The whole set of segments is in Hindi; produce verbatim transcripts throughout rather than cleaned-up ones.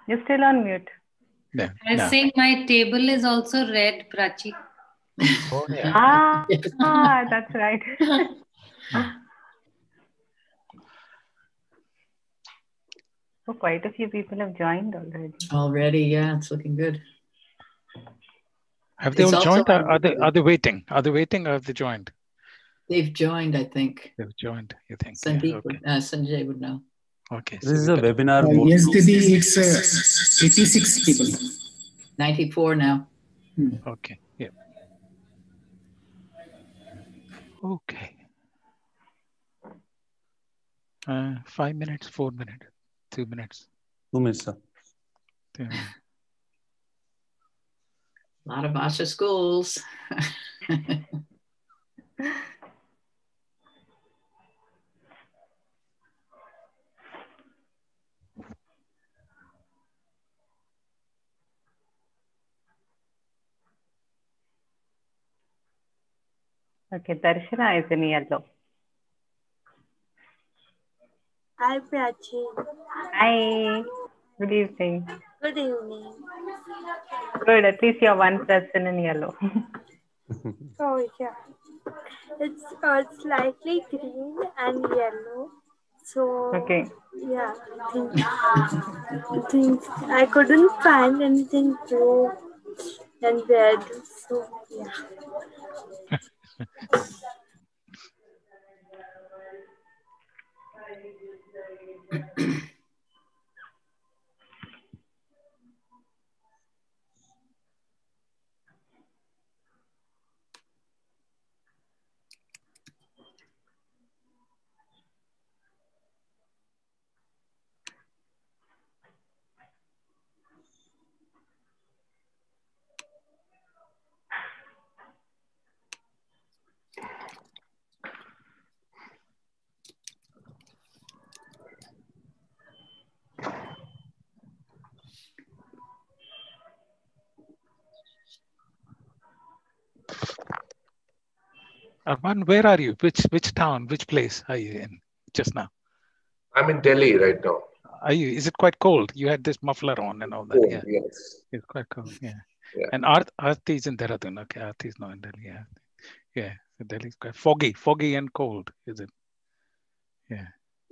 You're still on mute. No, I no. think my table is also red, Prachi. Oh, yeah. Ah, ah, that's right. Oh, quite a few people have joined already. Already, yeah, it's looking good. Have they It's all also joined? Or on- are they are they waiting? Are they waiting or have they joined? They've joined, I think. They've joined, you think? Sandeep Yeah, okay. would, uh, Sanjay would know. Okay. This so is we a better- webinar. Uh, mode. yes, Didi, it's uh, eighty-six people. ninety-four now. Hmm. Okay. Yeah. Okay. Uh, five minutes, four minutes, two minutes. Two minutes, sir. Yeah. A lot of Asha schools. Okay, Darshana is in yellow. Hi, Prachi. Hi. Good evening. Good evening. Good. At least you're one person in yellow. Oh, yeah. It's uh, slightly green and yellow. So, Okay. yeah, I think, I think I couldn't find anything blue and red. So, yeah. Arman, where are you? Which which town? Which place are you in just now? I'm in Delhi right now. Are you? Is it quite cold? You had this muffler on and all that. Oh, Yeah, yes. it's quite cold. Yeah. Yeah. And Arth Arthi is in Dehradun. Okay, Arthi is not in Delhi. Yeah, yeah. So Delhi is quite foggy, foggy and cold. Is it? Yeah.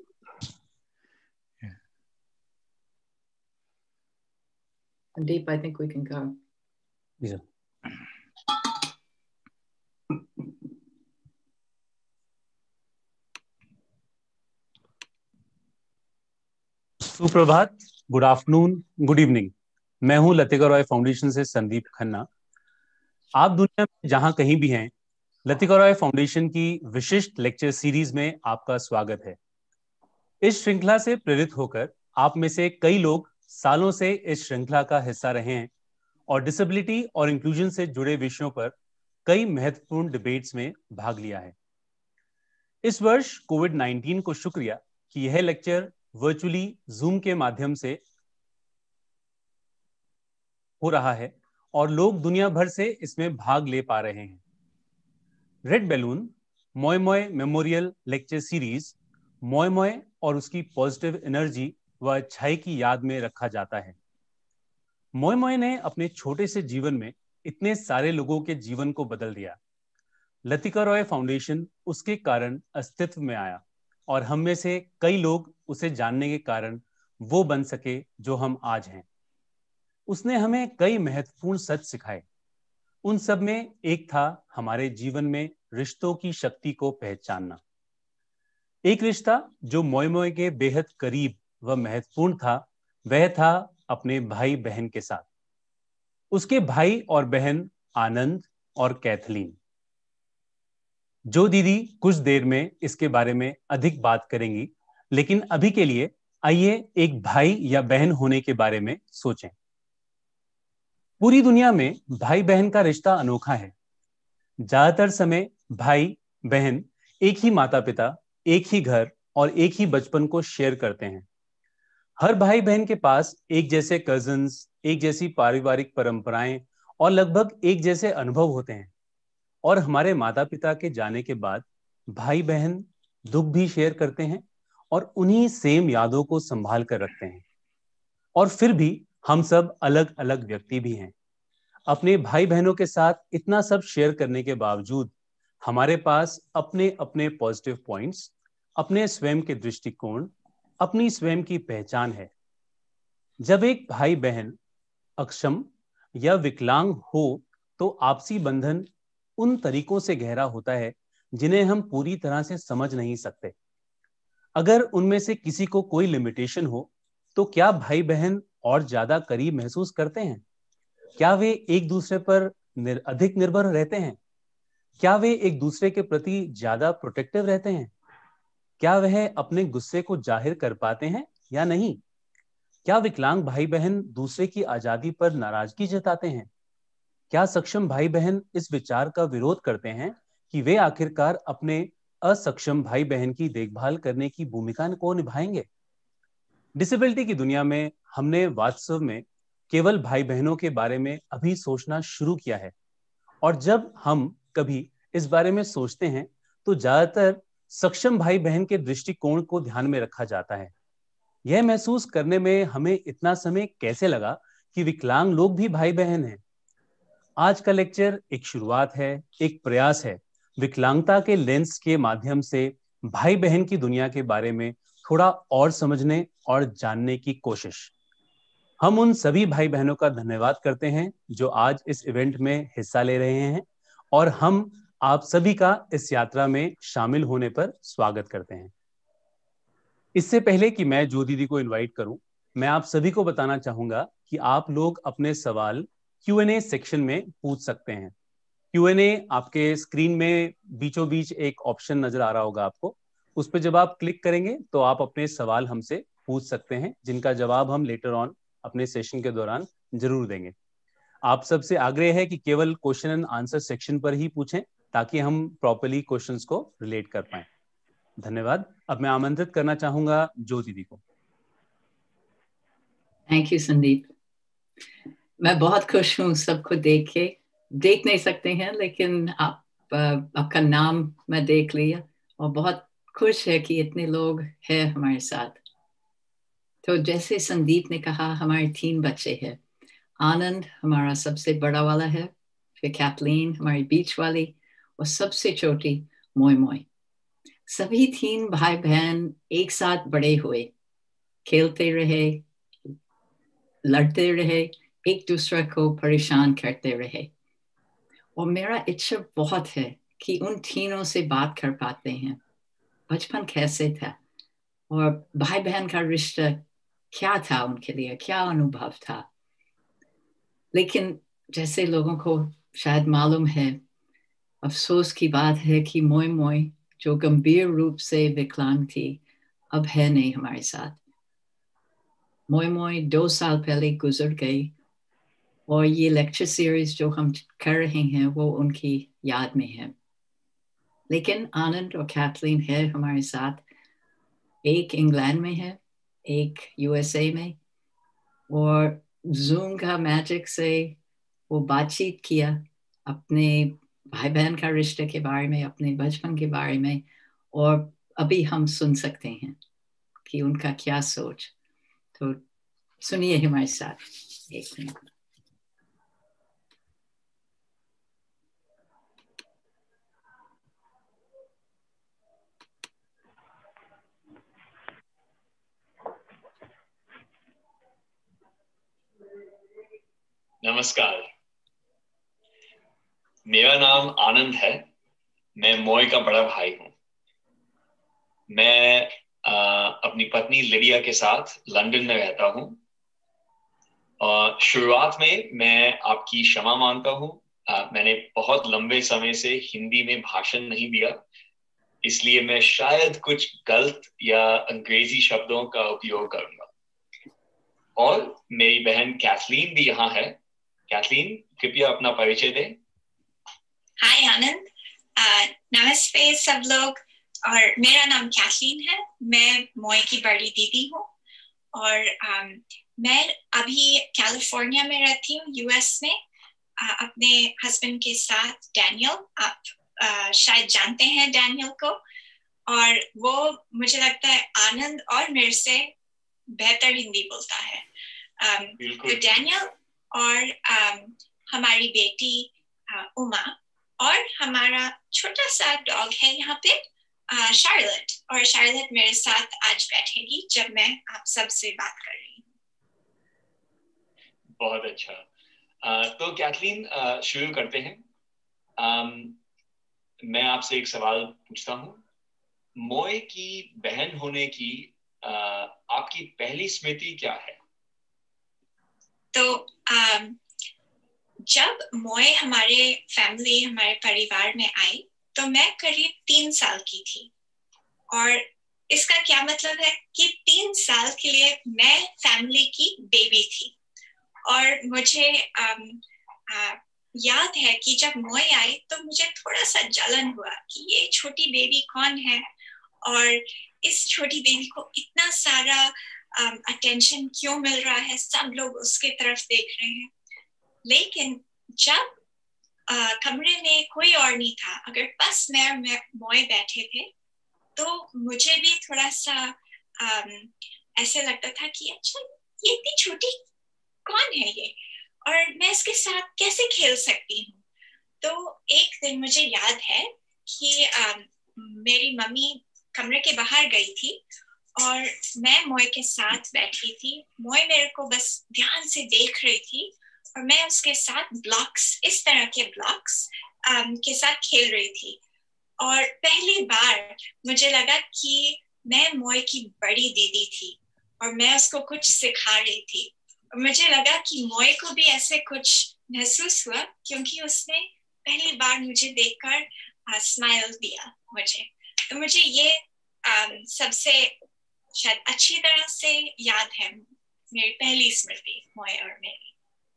Yeah. Sandeep, I think we can go. Yeah. सुप्रभात, गुड आफ्टरनून, गुड इवनिंग। मैं हूं लतिका रॉय फाउंडेशन से संदीप खन्ना। आप दुनिया में जहां कहीं भी हैं, लतिका रॉय फाउंडेशन की विशिष्ट लेक्चर सीरीज में आपका स्वागत है। इस श्रृंखला से प्रेरित होकर आप में से कई लोग सालों से इस श्रृंखला का हिस्सा रहे हैं और डिसेबिलिटी और इंक्लूजन से जुड़े विषयों पर कई महत्वपूर्ण डिबेट्स में भाग लिया है। इस वर्ष कोविड नाइनटीन को शुक्रिया कि यह लेक्चर वर्चुअली जूम के माध्यम से हो रहा है और लोग दुनिया भर से इसमें भाग ले पा रहे हैं। रेड बैलून मोय मोय मेमोरियल लेक्चर सीरीज मोय मोय और उसकी पॉजिटिव एनर्जी व अच्छाई की याद में रखा जाता है। मोय मोय ने अपने छोटे से जीवन में इतने सारे लोगों के जीवन को बदल दिया। लतिका रॉय फाउंडेशन उसके कारण अस्तित्व में आया और हम में से कई लोग उसे जानने के कारण वो बन सके जो हम आज हैं। उसने हमें कई महत्वपूर्ण सच सिखाए। उन सब में एक था हमारे जीवन में रिश्तों की शक्ति को पहचानना। एक रिश्ता जो मोय मोय के बेहद करीब व महत्वपूर्ण था, वह था अपने भाई बहन के साथ। उसके भाई और बहन आनंद और कैथलीन। जो दीदी कुछ देर में इसके बारे में अधिक बात करेंगी, लेकिन अभी के लिए आइए एक भाई या बहन होने के बारे में सोचें। पूरी दुनिया में भाई बहन का रिश्ता अनोखा है। ज्यादातर समय भाई बहन एक ही माता पिता, एक ही घर और एक ही बचपन को शेयर करते हैं। हर भाई बहन के पास एक जैसे कजिन्स, एक जैसी पारिवारिक परंपराएं और लगभग एक जैसे अनुभव होते हैं। और हमारे माता पिता के जाने के बाद भाई बहन दुख भी शेयर करते हैं और उन्हीं सेम यादों को संभाल कर रखते हैं। और फिर भी हम सब अलग अलग व्यक्ति भी हैं। अपने भाई बहनों के साथ इतना सब शेयर करने के बावजूद हमारे पास अपने अपने पॉजिटिव पॉइंट्स, अपने स्वयं के दृष्टिकोण, अपनी स्वयं की पहचान है। जब एक भाई बहन अक्षम या विकलांग हो तो आपसी बंधन उन तरीकों से गहरा होता है जिन्हें हम पूरी तरह से समझ नहीं सकते। अगर उनमें से किसी को कोई लिमिटेशन हो तो क्या भाई बहन और ज्यादा करीब महसूस करते हैं? क्या वे एक दूसरे पर निर, अधिक निर्भर रहते हैं? क्या वे एक दूसरे के प्रति ज्यादा प्रोटेक्टिव रहते हैं? क्या वह अपने गुस्से को जाहिर कर पाते हैं या नहीं? क्या विकलांग भाई बहन दूसरे की आजादी पर नाराजगी जताते हैं? क्या सक्षम भाई बहन इस विचार का विरोध करते हैं कि वे आखिरकार अपने असक्षम भाई बहन की देखभाल करने की भूमिका को निभाएंगे? डिसेबिलिटी की दुनिया में हमने वास्तव में केवल भाई बहनों के बारे में अभी सोचना शुरू किया है, और जब हम कभी इस बारे में सोचते हैं तो ज्यादातर सक्षम भाई बहन के दृष्टिकोण को ध्यान में रखा जाता है। यह महसूस करने में हमें इतना समय कैसे लगा कि विकलांग लोग भी भाई बहन हैं? आज का लेक्चर एक शुरुआत है, एक प्रयास है विकलांगता के लेंस के माध्यम से भाई बहन की दुनिया के बारे में थोड़ा और समझने और जानने की कोशिश। हम उन सभी भाई बहनों का धन्यवाद करते हैं जो आज इस इवेंट में हिस्सा ले रहे हैं, और हम आप सभी का इस यात्रा में शामिल होने पर स्वागत करते हैं। इससे पहले कि मैं जो दीदी को इनवाइट करूं, मैं आप सभी को बताना चाहूंगा कि आप लोग अपने सवाल क्यू एन ए सेक्शन में पूछ सकते हैं। क्यू एन ए आपके स्क्रीन में बीचों बीच एक ऑप्शन नजर आ रहा होगा आपको, उस पर जब आप क्लिक करेंगे तो आप अपने सवाल हमसे पूछ सकते हैं, जिनका जवाब हम लेटर ऑन अपने सेशन के दौरान जरूर देंगे। आप सबसे आग्रह है कि केवल क्वेश्चन एंड आंसर सेक्शन पर ही पूछें ताकि हम प्रॉपर्ली क्वेश्चंस को रिलेट कर पाएं। धन्यवाद। अब मैं आमंत्रित करना चाहूंगा जो दीदी को। Thank you Sandeep. मैं बहुत खुश हूँ सबको देख के। देख नहीं सकते हैं लेकिन आप आपका नाम मैं देख लिया और बहुत खुश है कि इतने लोग हैं हमारे साथ। तो जैसे संदीप ने कहा, हमारे तीन बच्चे हैं। आनंद हमारा सबसे बड़ा वाला है, फिर कैथलीन हमारी बीच वाली, और सबसे छोटी मोय मोय। सभी तीन भाई बहन एक साथ बड़े हुए, खेलते रहे, लड़ते रहे, एक दूसरे को परेशान करते रहे। और मेरा इच्छा बहुत है कि उन तीनों से बात कर पाते हैं। बचपन कैसे था और भाई बहन का रिश्ता क्या था उनके लिए, क्या अनुभव था। लेकिन जैसे लोगों को शायद मालूम है, अफसोस की बात है कि मोय मोय जो गंभीर रूप से विकलांग थी, अब है नहीं हमारे साथ। मोय मोय दो साल पहले गुजर गई, और ये लेक्चर सीरीज जो हम कर रहे हैं वो उनकी याद में है। लेकिन आनंद और कैथलीन है हमारे साथ। एक इंग्लैंड में है, एक यूएसए में, और जूम का मैजिक से वो बातचीत किया अपने भाई बहन का रिश्ते के बारे में, अपने बचपन के बारे में, और अभी हम सुन सकते हैं कि उनका क्या सोच। तो सुनिए हमारे साथ एक मिनट। नमस्कार, मेरा नाम आनंद है। मैं मोय का बड़ा भाई हूँ। मैं आ, अपनी पत्नी लिडिया के साथ लंदन में रहता हूँ। और शुरुआत में मैं आपकी क्षमा मांगता हूँ। मैंने बहुत लंबे समय से हिंदी में भाषण नहीं दिया, इसलिए मैं शायद कुछ गलत या अंग्रेजी शब्दों का उपयोग करूंगा। और मेरी बहन कैथलीन भी यहाँ है। कैथलीन, कृपया अपना परिचय दें। हाय आनंद, नमस्ते सब लोग। और मेरा नाम कैथलीन है। मैं मोय की बड़ी दीदी हूँ, और um, मैं अभी कैलिफोर्निया में रहती हूँ, यूएस में, uh, अपने हस्बैंड के साथ डैनियल। आप uh, शायद जानते हैं डैनियल को, और वो मुझे लगता है आनंद और मेरे से बेहतर हिंदी बोलता है। um, तो डैनियल और um, हमारी बेटी uh, उमा और हमारा छोटा सा डॉग है यहाँ पे शार्लेट, और शार्लेट मेरे साथ आज बैठेगी जब मैं आप सबसे बात कर रही हूँ। बहुत अच्छा। uh, तो कैथलीन uh, शुरू करते हैं। um, मैं आपसे एक सवाल पूछता हूँ। मोए की बहन होने की uh, आपकी पहली स्मृति क्या है? तो um, जब मोए हमारे फैमिली हमारे परिवार में आई तो मैं करीब तीन साल की थी, और इसका क्या मतलब है कि तीन साल के लिए मैं फैमिली की बेबी थी। और मुझे um, uh, याद है कि जब मोए आई तो मुझे थोड़ा सा जलन हुआ कि ये छोटी बेबी कौन है, और इस छोटी बेबी को इतना सारा अटेंशन um, क्यों मिल रहा है, सब लोग उसके तरफ देख रहे हैं। लेकिन जब uh, कमरे में कोई और नहीं था, अगर बस मैं और मोए बैठे थे, तो मुझे भी थोड़ा सा um, ऐसे लगता था कि अच्छा ये इतनी छोटी कौन है ये, और मैं इसके साथ कैसे खेल सकती हूँ। तो एक दिन मुझे याद है कि um, मेरी मम्मी कमरे के बाहर गई थी और मैं मोए के साथ बैठी थी। मोए मेरे को बस ध्यान से देख रही थी और मैं उसके साथ ब्लॉक्स, इस तरह के ब्लॉक्स um, के साथ खेल रही थी। और पहली बार मुझे लगा कि मैं मोए की बड़ी दीदी थी और मैं उसको कुछ सिखा रही थी। और मुझे लगा कि मोए को भी ऐसे कुछ महसूस हुआ क्योंकि उसने पहली बार मुझे देखकर स्माइल दिया मुझे। तो मुझे ये um, सबसे शायद अच्छी तरह से याद है, मेरी पहली स्मृति मोए और मेरी।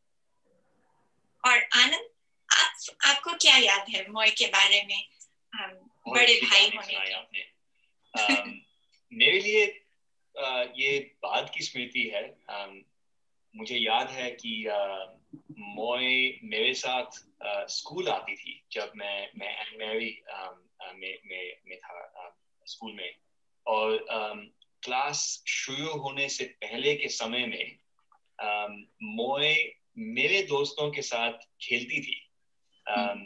और आनंद, आप आपको क्या याद है मोए के बारे में, um, बड़े भाई होने के? um, मेरे लिए uh, ये बाद की स्मृति है। um, मुझे याद है कि uh, मोए मेरे साथ uh, स्कूल आती थी जब मैं मैं एन मैरी um, uh, में में में था uh, स्कूल में, और um, क्लास शुरू होने से पहले के समय में um, मोए मेरे दोस्तों के साथ खेलती थी। um,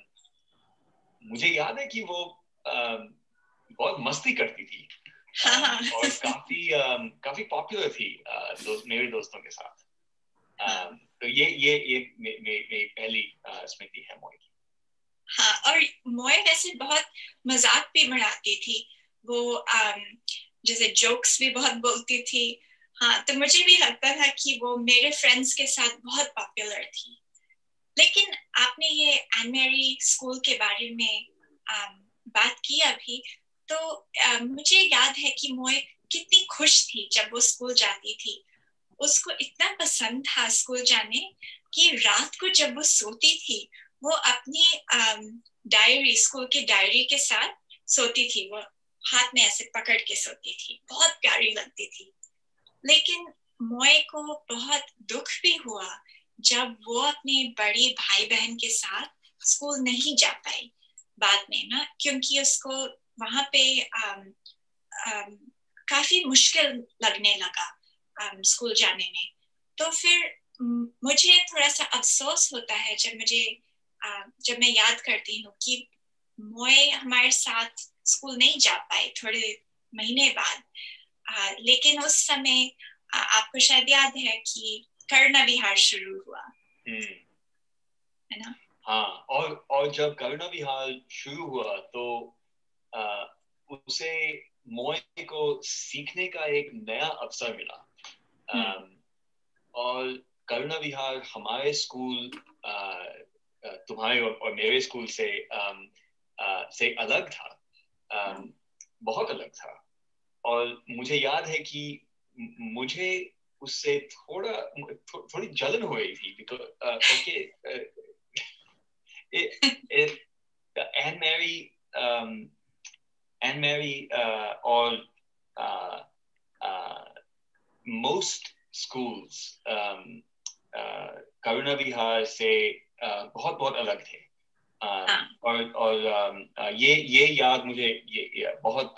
मुझे याद है कि वो um, बहुत मस्ती करती थी um, और काफी um, काफी पॉपुलर थी uh, दोस्त, मेरे दोस्तों के साथ। um, तो ये ये ये मेरी मे, मे पहली uh, स्मृति है मोए की। हाँ, और मोए वैसे बहुत मजाक भी बनाती थी, वो um, जैसे जोक्स भी बहुत बोलती थी। हाँ, तो मुझे भी लगता था कि वो मेरे फ्रेंड्स के साथ बहुत पॉपुलर थी। लेकिन आपने ये एन मैरी स्कूल के बारे में um, बात की अभी, तो uh, मुझे याद है कि मोए कितनी खुश थी जब वो स्कूल जाती थी। उसको इतना पसंद था स्कूल जाने कि रात को जब वो सोती थी वो अपनी um, डायरी, स्कूल की डायरी के साथ सोती थी। वो हाथ में ऐसे पकड़ के सोती थी, बहुत प्यारी लगती थी। लेकिन मोए को बहुत दुख भी हुआ जब वो अपने बड़ी भाई बहन के साथ स्कूल नहीं जा पाई बाद में ना, क्योंकि उसको वहाँ पे um, um, काफी मुश्किल लगने लगा um, स्कूल जाने में। तो फिर मुझे थोड़ा सा अफसोस होता है जब मुझे uh, जब मैं याद करती हूँ कि मोए हमारे साथ स्कूल नहीं जा पाए थोड़े महीने बाद। uh, लेकिन उस समय uh, आपको शायद याद है कि कर्ण विहार शुरू हुआ, है ना? हाँ, और और जब कर्ण विहार शुरू हुआ तो uh, उसे मोए को सीखने का एक नया अवसर मिला। um, और कर्ण विहार हमारे स्कूल uh, तुम्हारे और मेरे स्कूल से um, uh, से अलग था, um, बहुत अलग था। और मुझे याद है कि मुझे उससे थोड़ा थो, थोड़ी जलन हो रही थी because okay Ann Mary Ann Mary और मोस्ट स्कूल्स कर्ण विहार से uh, बहुत बहुत अलग थे। uh, और और um, uh, ये ये याद मुझे ये, ये बहुत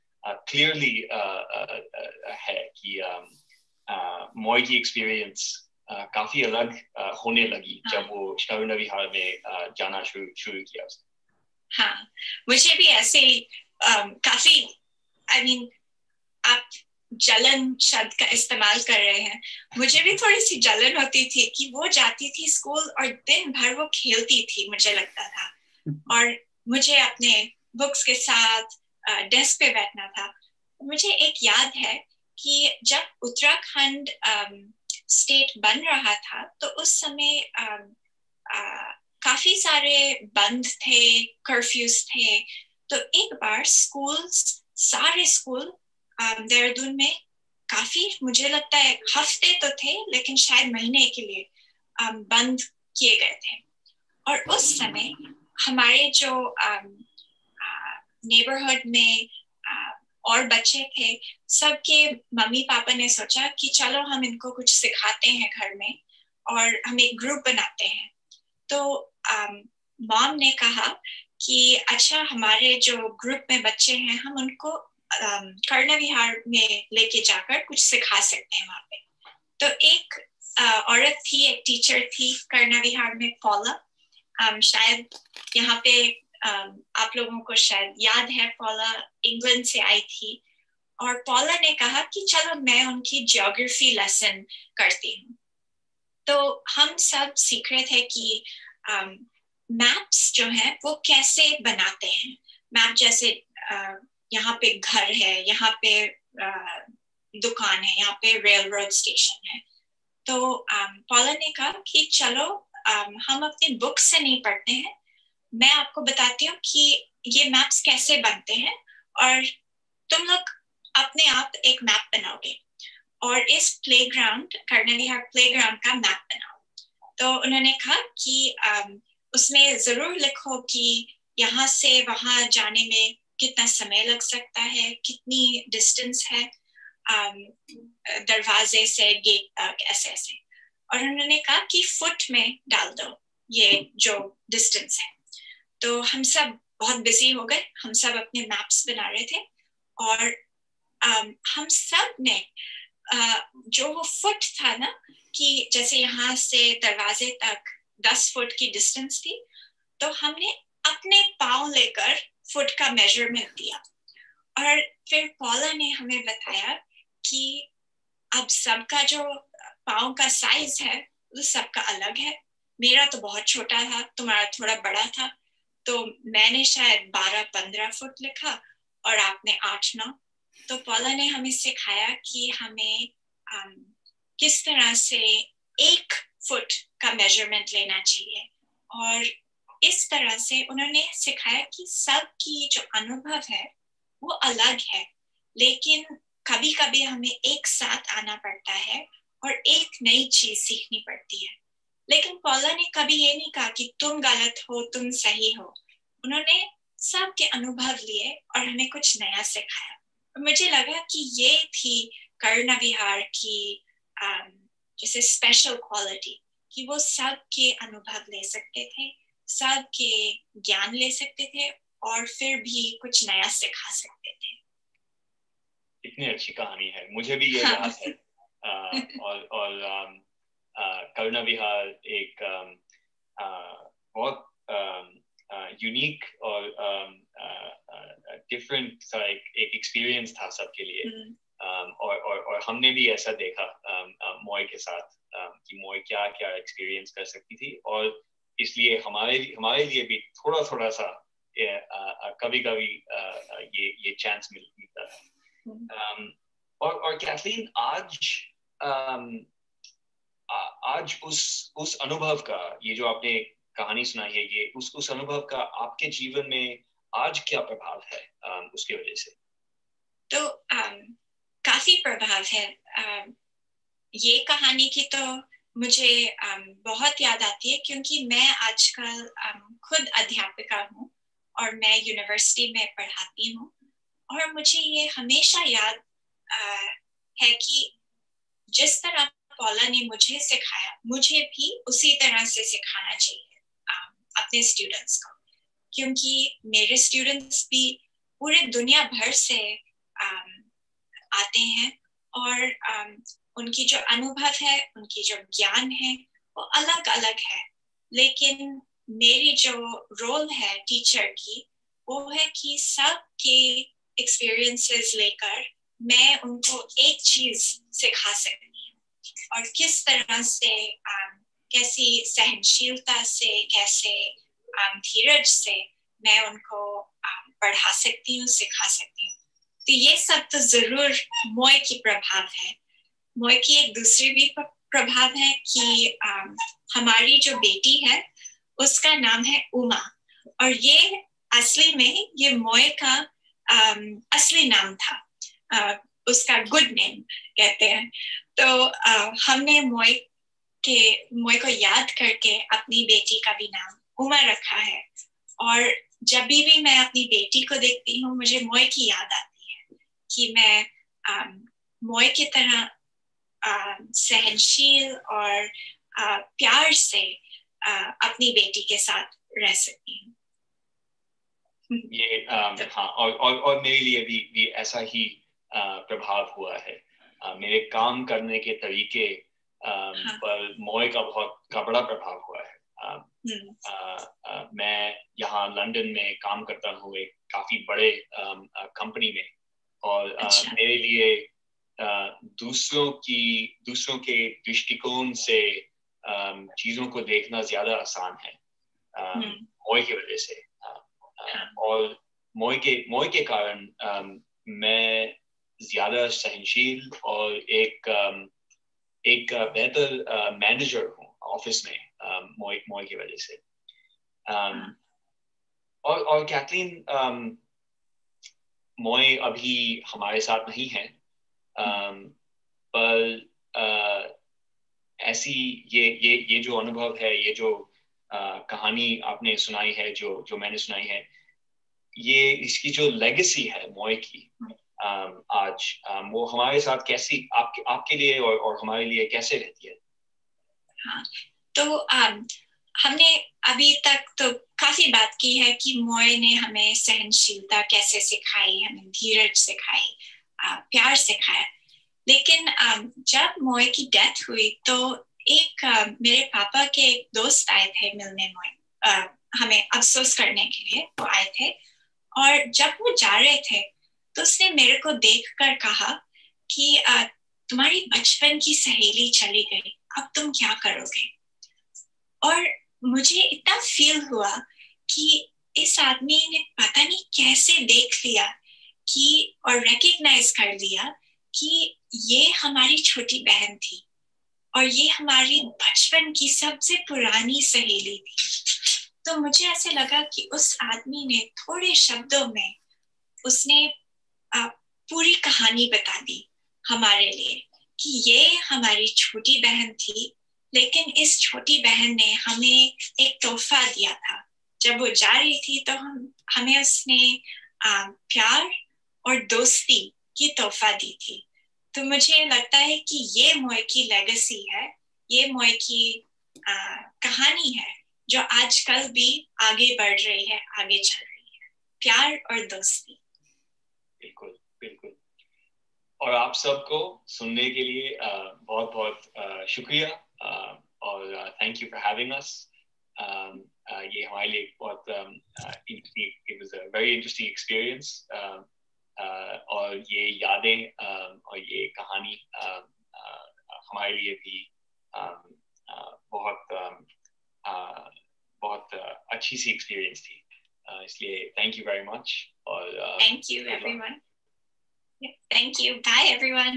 clearly um, uh, uh, uh, uh, है कि um, uh, मोए की एक्सपीरियंस uh, काफी अलग uh, होने लगी जब वो करुणा विहार में uh, जाना शुरू शुरू किया उसने. हाँ, मुझे भी ऐसे um, काफी I mean आप जलन शब्द का इस्तेमाल कर रहे हैं, मुझे भी थोड़ी सी जलन होती थी कि वो जाती थी स्कूल और दिन भर वो खेलती थी, मुझे लगता था, और मुझे अपने बुक्स के साथ डेस्क पे बैठना था. मुझे एक याद है कि जब उत्तराखंड स्टेट बन रहा था तो उस समय आ, आ, काफी सारे बंद थे, कर्फ्यूज थे, तो एक बार स्कूल्स सारे स्कूल देहरादून में काफी, मुझे लगता है हफ्ते तो थे लेकिन शायद महीने के लिए बंद किए गए थे. और उस समय हमारे जो नेबरहुड में आ, और बच्चे थे, सबके मम्मी पापा ने सोचा कि चलो हम इनको कुछ सिखाते हैं घर में और हम एक ग्रुप बनाते हैं. तो मॉम ने कहा कि अच्छा हमारे जो ग्रुप में बच्चे हैं हम उनको करुणा विहार में लेके जाकर कुछ सिखा सकते हैं वहाँ पे. तो एक औरत थी, एक टीचर थी करुणा विहार में, पॉला, शायद यहाँ पे आप लोगों को शायद याद है, पॉला इंग्लैंड से आई थी, और पॉला ने कहा कि चलो मैं उनकी ज्योग्राफी लेसन करती हूँ. तो हम सब सीख रहे थे कि मैप्स जो हैं वो कैसे बनाते हैं. मैप जैसे uh, यहाँ पे घर है, यहाँ पे uh, दुकान है, यहाँ पे रेल रोड स्टेशन है. तो um, पॉला ने कहा कि चलो um, हम अपनी बुक से नहीं पढ़ते हैं, मैं आपको बताती हूँ कि ये मैप्स कैसे बनते हैं और तुम लोग अपने आप एक मैप बनाओगे और इस प्लेग्राउंड, करुणा विहार प्लेग्राउंड का मैप बनाओ. तो उन्होंने कहा कि um, उसमें जरूर लिखो कि यहाँ से वहां जाने में कितना समय लग सकता है, कितनी डिस्टेंस है um, दरवाजे से गेट तक, ऐसे ऐसे. और उन्होंने कहा कि फुट में डाल दो ये जो डिस्टेंस है. तो हम सब बहुत बिजी हो गए, हम सब अपने मैप्स बना रहे थे और um, हम सब ने uh, जो वो फुट था ना, कि जैसे यहाँ से दरवाजे तक दस फुट की डिस्टेंस थी, तो हमने अपने पाँव लेकर फुट का मेजरमेंट दिया. और फिर पॉला ने हमें बताया कि अब सबका जो पाँव का साइज है वो सबका अलग है. मेरा तो बहुत छोटा था, तुम्हारा थोड़ा बड़ा था, तो मैंने शायद बारह पंद्रह फुट लिखा और आपने आठ नौ. तो पॉला ने हमें सिखाया कि हमें um, किस तरह से एक फुट का मेजरमेंट लेना चाहिए. और इस तरह से उन्होंने सिखाया कि सबकी जो अनुभव है वो अलग है, लेकिन कभी कभी हमें एक साथ आना पड़ता है और एक नई चीज सीखनी पड़ती है. लेकिन पॉला ने कभी ये नहीं कहा कि तुम गलत हो, तुम सही हो. उन्होंने सबके अनुभव लिए और हमें कुछ नया सिखाया. और मुझे लगा कि ये थी करुणा विहार की um, जैसे स्पेशल क्वालिटी, कि वो सबके अनुभव ले सकते थे, सबके ज्ञान ले सकते थे और फिर भी कुछ नया सिखा सकते थे. इतनी अच्छी कहानी है, मुझे भी ये याद है. आ, और और करुणा विहार एक आ, आ, बहुत यूनिक और डिफरेंट सा एक एक एक्सपीरियंस था सबके लिए. mm. um, और और और हमने भी ऐसा देखा um, uh, मॉय के साथ um, कि मॉय क्या क्या एक्सपीरियंस कर सकती थी, और इसलिए हमारे हमारे लिए भी थोड़ा थोड़ा सा कभी कभी ये ये चांस मिलता है. um, और और कैथलीन, आज um, आज उस उस अनुभव का, ये जो आपने कहानी सुनाई है, ये उस उस अनुभव का आपके जीवन में आज क्या प्रभाव है um, उसके वजह से? तो um, काफी प्रभाव है. um, ये कहानी की तो मुझे um, बहुत याद आती है, क्योंकि मैं आजकल um, खुद अध्यापिका हूँ और मैं यूनिवर्सिटी में पढ़ाती हूँ, और मुझे ये हमेशा याद uh, है कि जिस तरह पॉला ने मुझे सिखाया, मुझे भी उसी तरह से सिखाना चाहिए um, अपने स्टूडेंट्स को, क्योंकि मेरे स्टूडेंट्स भी पूरे दुनिया भर से um, आते हैं और um, उनकी जो अनुभव है, उनकी जो ज्ञान है वो अलग अलग है, लेकिन मेरी जो रोल है टीचर की वो है कि सबके एक्सपीरियंसेस लेकर मैं उनको एक चीज सिखा सकती हूँ और किस तरह से um, कैसी सहनशीलता से, कैसे um, धीरज से मैं उनको um, पढ़ा सकती हूँ, सिखा सकती हूँ। तो ये सब तो जरूर मोय की प्रभाव है। मोय की एक दूसरी भी प्रभाव है कि um, हमारी जो बेटी है उसका नाम है उमा, और ये असली में ये मोय का um, असली नाम था, uh, उसका गुड नेम कहते हैं। तो uh, हमने मोय के मोय को याद करके अपनी बेटी का भी नाम उमा रखा है, और जब भी भी मैं अपनी बेटी को देखती हूँ मुझे मोय की याद आती है कि मैं um, मोय की तरह uh, सहनशील और uh, प्यार से uh, अपनी बेटी के साथ रह सकती हूँ। ये um, हाँ, और और और मेरे लिए भी भी ऐसा ही uh, प्रभाव हुआ है। uh, मेरे काम करने के तरीके um, हाँ. पर मोय का बहुत का बड़ा प्रभाव हुआ है। uh, uh, uh, मैं यहाँ लंदन में काम करता हूँ एक काफी बड़े कंपनी um, uh, में, और uh, अच्छा. मेरे लिए uh, दूसरों की दूसरों के दृष्टिकोण से um, चीजों को देखना ज्यादा आसान है um, मोय की वजह से। Uh, और मोय के मोय के कारण um, मैं ज्यादा सहनशील और एक um, एक बेहतर मैनेजर uh, हूँ ऑफिस में um, मोय मोय की वजह से। um, और और कैथलीन um, मोय अभी हमारे साथ नहीं है, um, पर uh, ऐसी ये ये ये जो अनुभव है, ये जो Uh, कहानी आपने सुनाई है, जो जो मैंने सुनाई है, ये इसकी जो लेगेसी है मोय की um, आज um, वो हमारे साथ कैसी आपके आपके लिए और, और हमारे लिए कैसे रहती है? हाँ, तो um, हमने अभी तक तो काफी बात की है कि मोय ने हमें सहनशीलता कैसे सिखाई, हमें धीरज सिखाई, uh, प्यार सिखाया। लेकिन um, जब मोय की डेथ हुई तो एक uh, मेरे पापा के एक दोस्त आए थे मिलने मोय, uh, हमें अफसोस करने के लिए वो आए थे, और जब वो जा रहे थे तो उसने मेरे को देखकर कहा कि uh, तुम्हारी बचपन की सहेली चली गई, अब तुम क्या करोगे? और मुझे इतना फील हुआ कि इस आदमी ने पता नहीं कैसे देख लिया कि और रिकॉग्नाइज कर लिया कि ये हमारी छोटी बहन थी और ये हमारी बचपन की सबसे पुरानी सहेली थी। तो मुझे ऐसे लगा कि उस आदमी ने थोड़े शब्दों में उसने पूरी कहानी बता दी हमारे लिए कि ये हमारी छोटी बहन थी, लेकिन इस छोटी बहन ने हमें एक तोहफा दिया था। जब वो जा रही थी तो हम हमें उसने आ, प्यार और दोस्ती की तोहफा दी थी। तो मुझे लगता है कि ये मोय की लेगेसी है, ये मोय की आ, कहानी है जो आजकल भी आगे बढ़ रही है, आगे चल रही है, प्यार और दोस्ती। बिल्कुल बिल्कुल। और आप सबको सुनने के लिए बहुत बहुत शुक्रिया, uh, और thank you for having us. ये हमारे लिए बहुत it was a very interesting experience, और ये यादें uh, और ये कहानी uh, uh, हमारे लिए भी uh, uh, बहुत uh, uh, बहुत uh, अच्छी सी एक्सपीरियंस थी, uh, इसलिए थैंक यू वेरी मच। और thank you everyone. Thank you. Bye, everyone.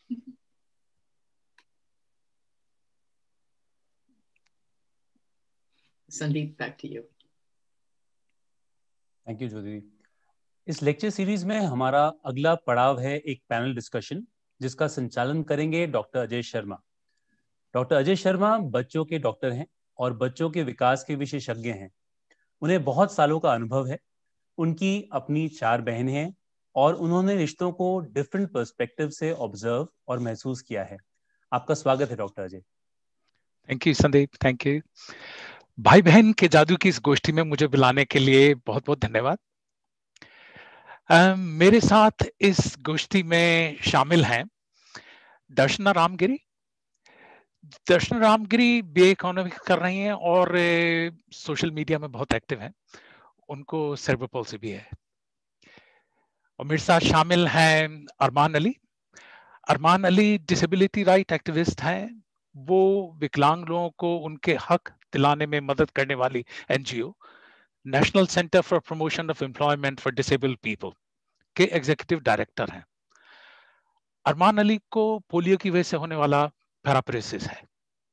Sandeep, back to you. Thank you, Jyoti. इस लेक्चर सीरीज में हमारा अगला पड़ाव है एक पैनल डिस्कशन, जिसका संचालन करेंगे डॉक्टर अजय शर्मा। डॉक्टर अजय शर्मा बच्चों के डॉक्टर हैं और बच्चों के विकास के विशेषज्ञ हैं। उन्हें बहुत सालों का अनुभव है। उनकी अपनी चार बहनें हैं और उन्होंने रिश्तों को डिफरेंट पर्सपेक्टिव से ऑब्जर्व और महसूस किया है। आपका स्वागत है doctor Ajay. Thank you Sandeep, thank you. भाई बहन के जादू की इस गोष्ठी में मुझे बुलाने के लिए बहुत बहुत धन्यवाद। uh, मेरे साथ इस गोष्ठी में शामिल हैं दर्शना रामगिरी दर्शना रामगिरी बी इकोनॉमिक्स कर रही हैं और सोशल मीडिया में बहुत एक्टिव हैं। उनको सेरेब्रल पॉल्सी भी है। और मेरे साथ शामिल हैं Arman Ali. Arman Ali disability right activist हैं। वो विकलांग लोगों को उनके हक दिलाने में मदद करने वाली NGO national centre for promotion of employment for disabled people के एग्जीक्यूटिव डायरेक्टर हैं। अरमान अली को पोलियो की वजह से होने वाला पैराप्रेसिस है।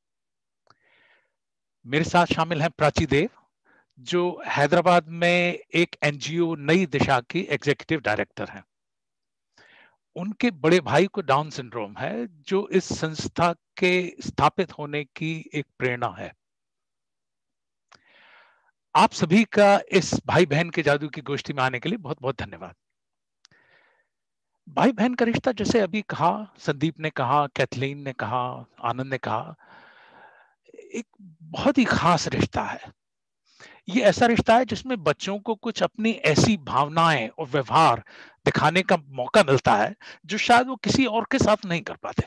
मेरे साथ शामिल हैं प्राची देव, जो हैदराबाद में एक एनजीओ नई दिशा की एग्जीक्यूटिव डायरेक्टर हैं। उनके बड़े भाई को डाउन सिंड्रोम है, जो इस संस्था के स्थापित होने की एक प्रेरणा है। आप सभी का इस भाई बहन के जादू की गोष्ठी में आने के लिए बहुत बहुत धन्यवाद। भाई बहन का रिश्ता, जैसे अभी कहा, संदीप ने कहा, कैथलीन ने कहा, आनंद ने कहा, एक बहुत ही खास रिश्ता है। ये ऐसा रिश्ता है जिसमें बच्चों को कुछ अपनी ऐसी भावनाएं और व्यवहार दिखाने का मौका मिलता है जो शायद वो किसी और के साथ नहीं कर पाते।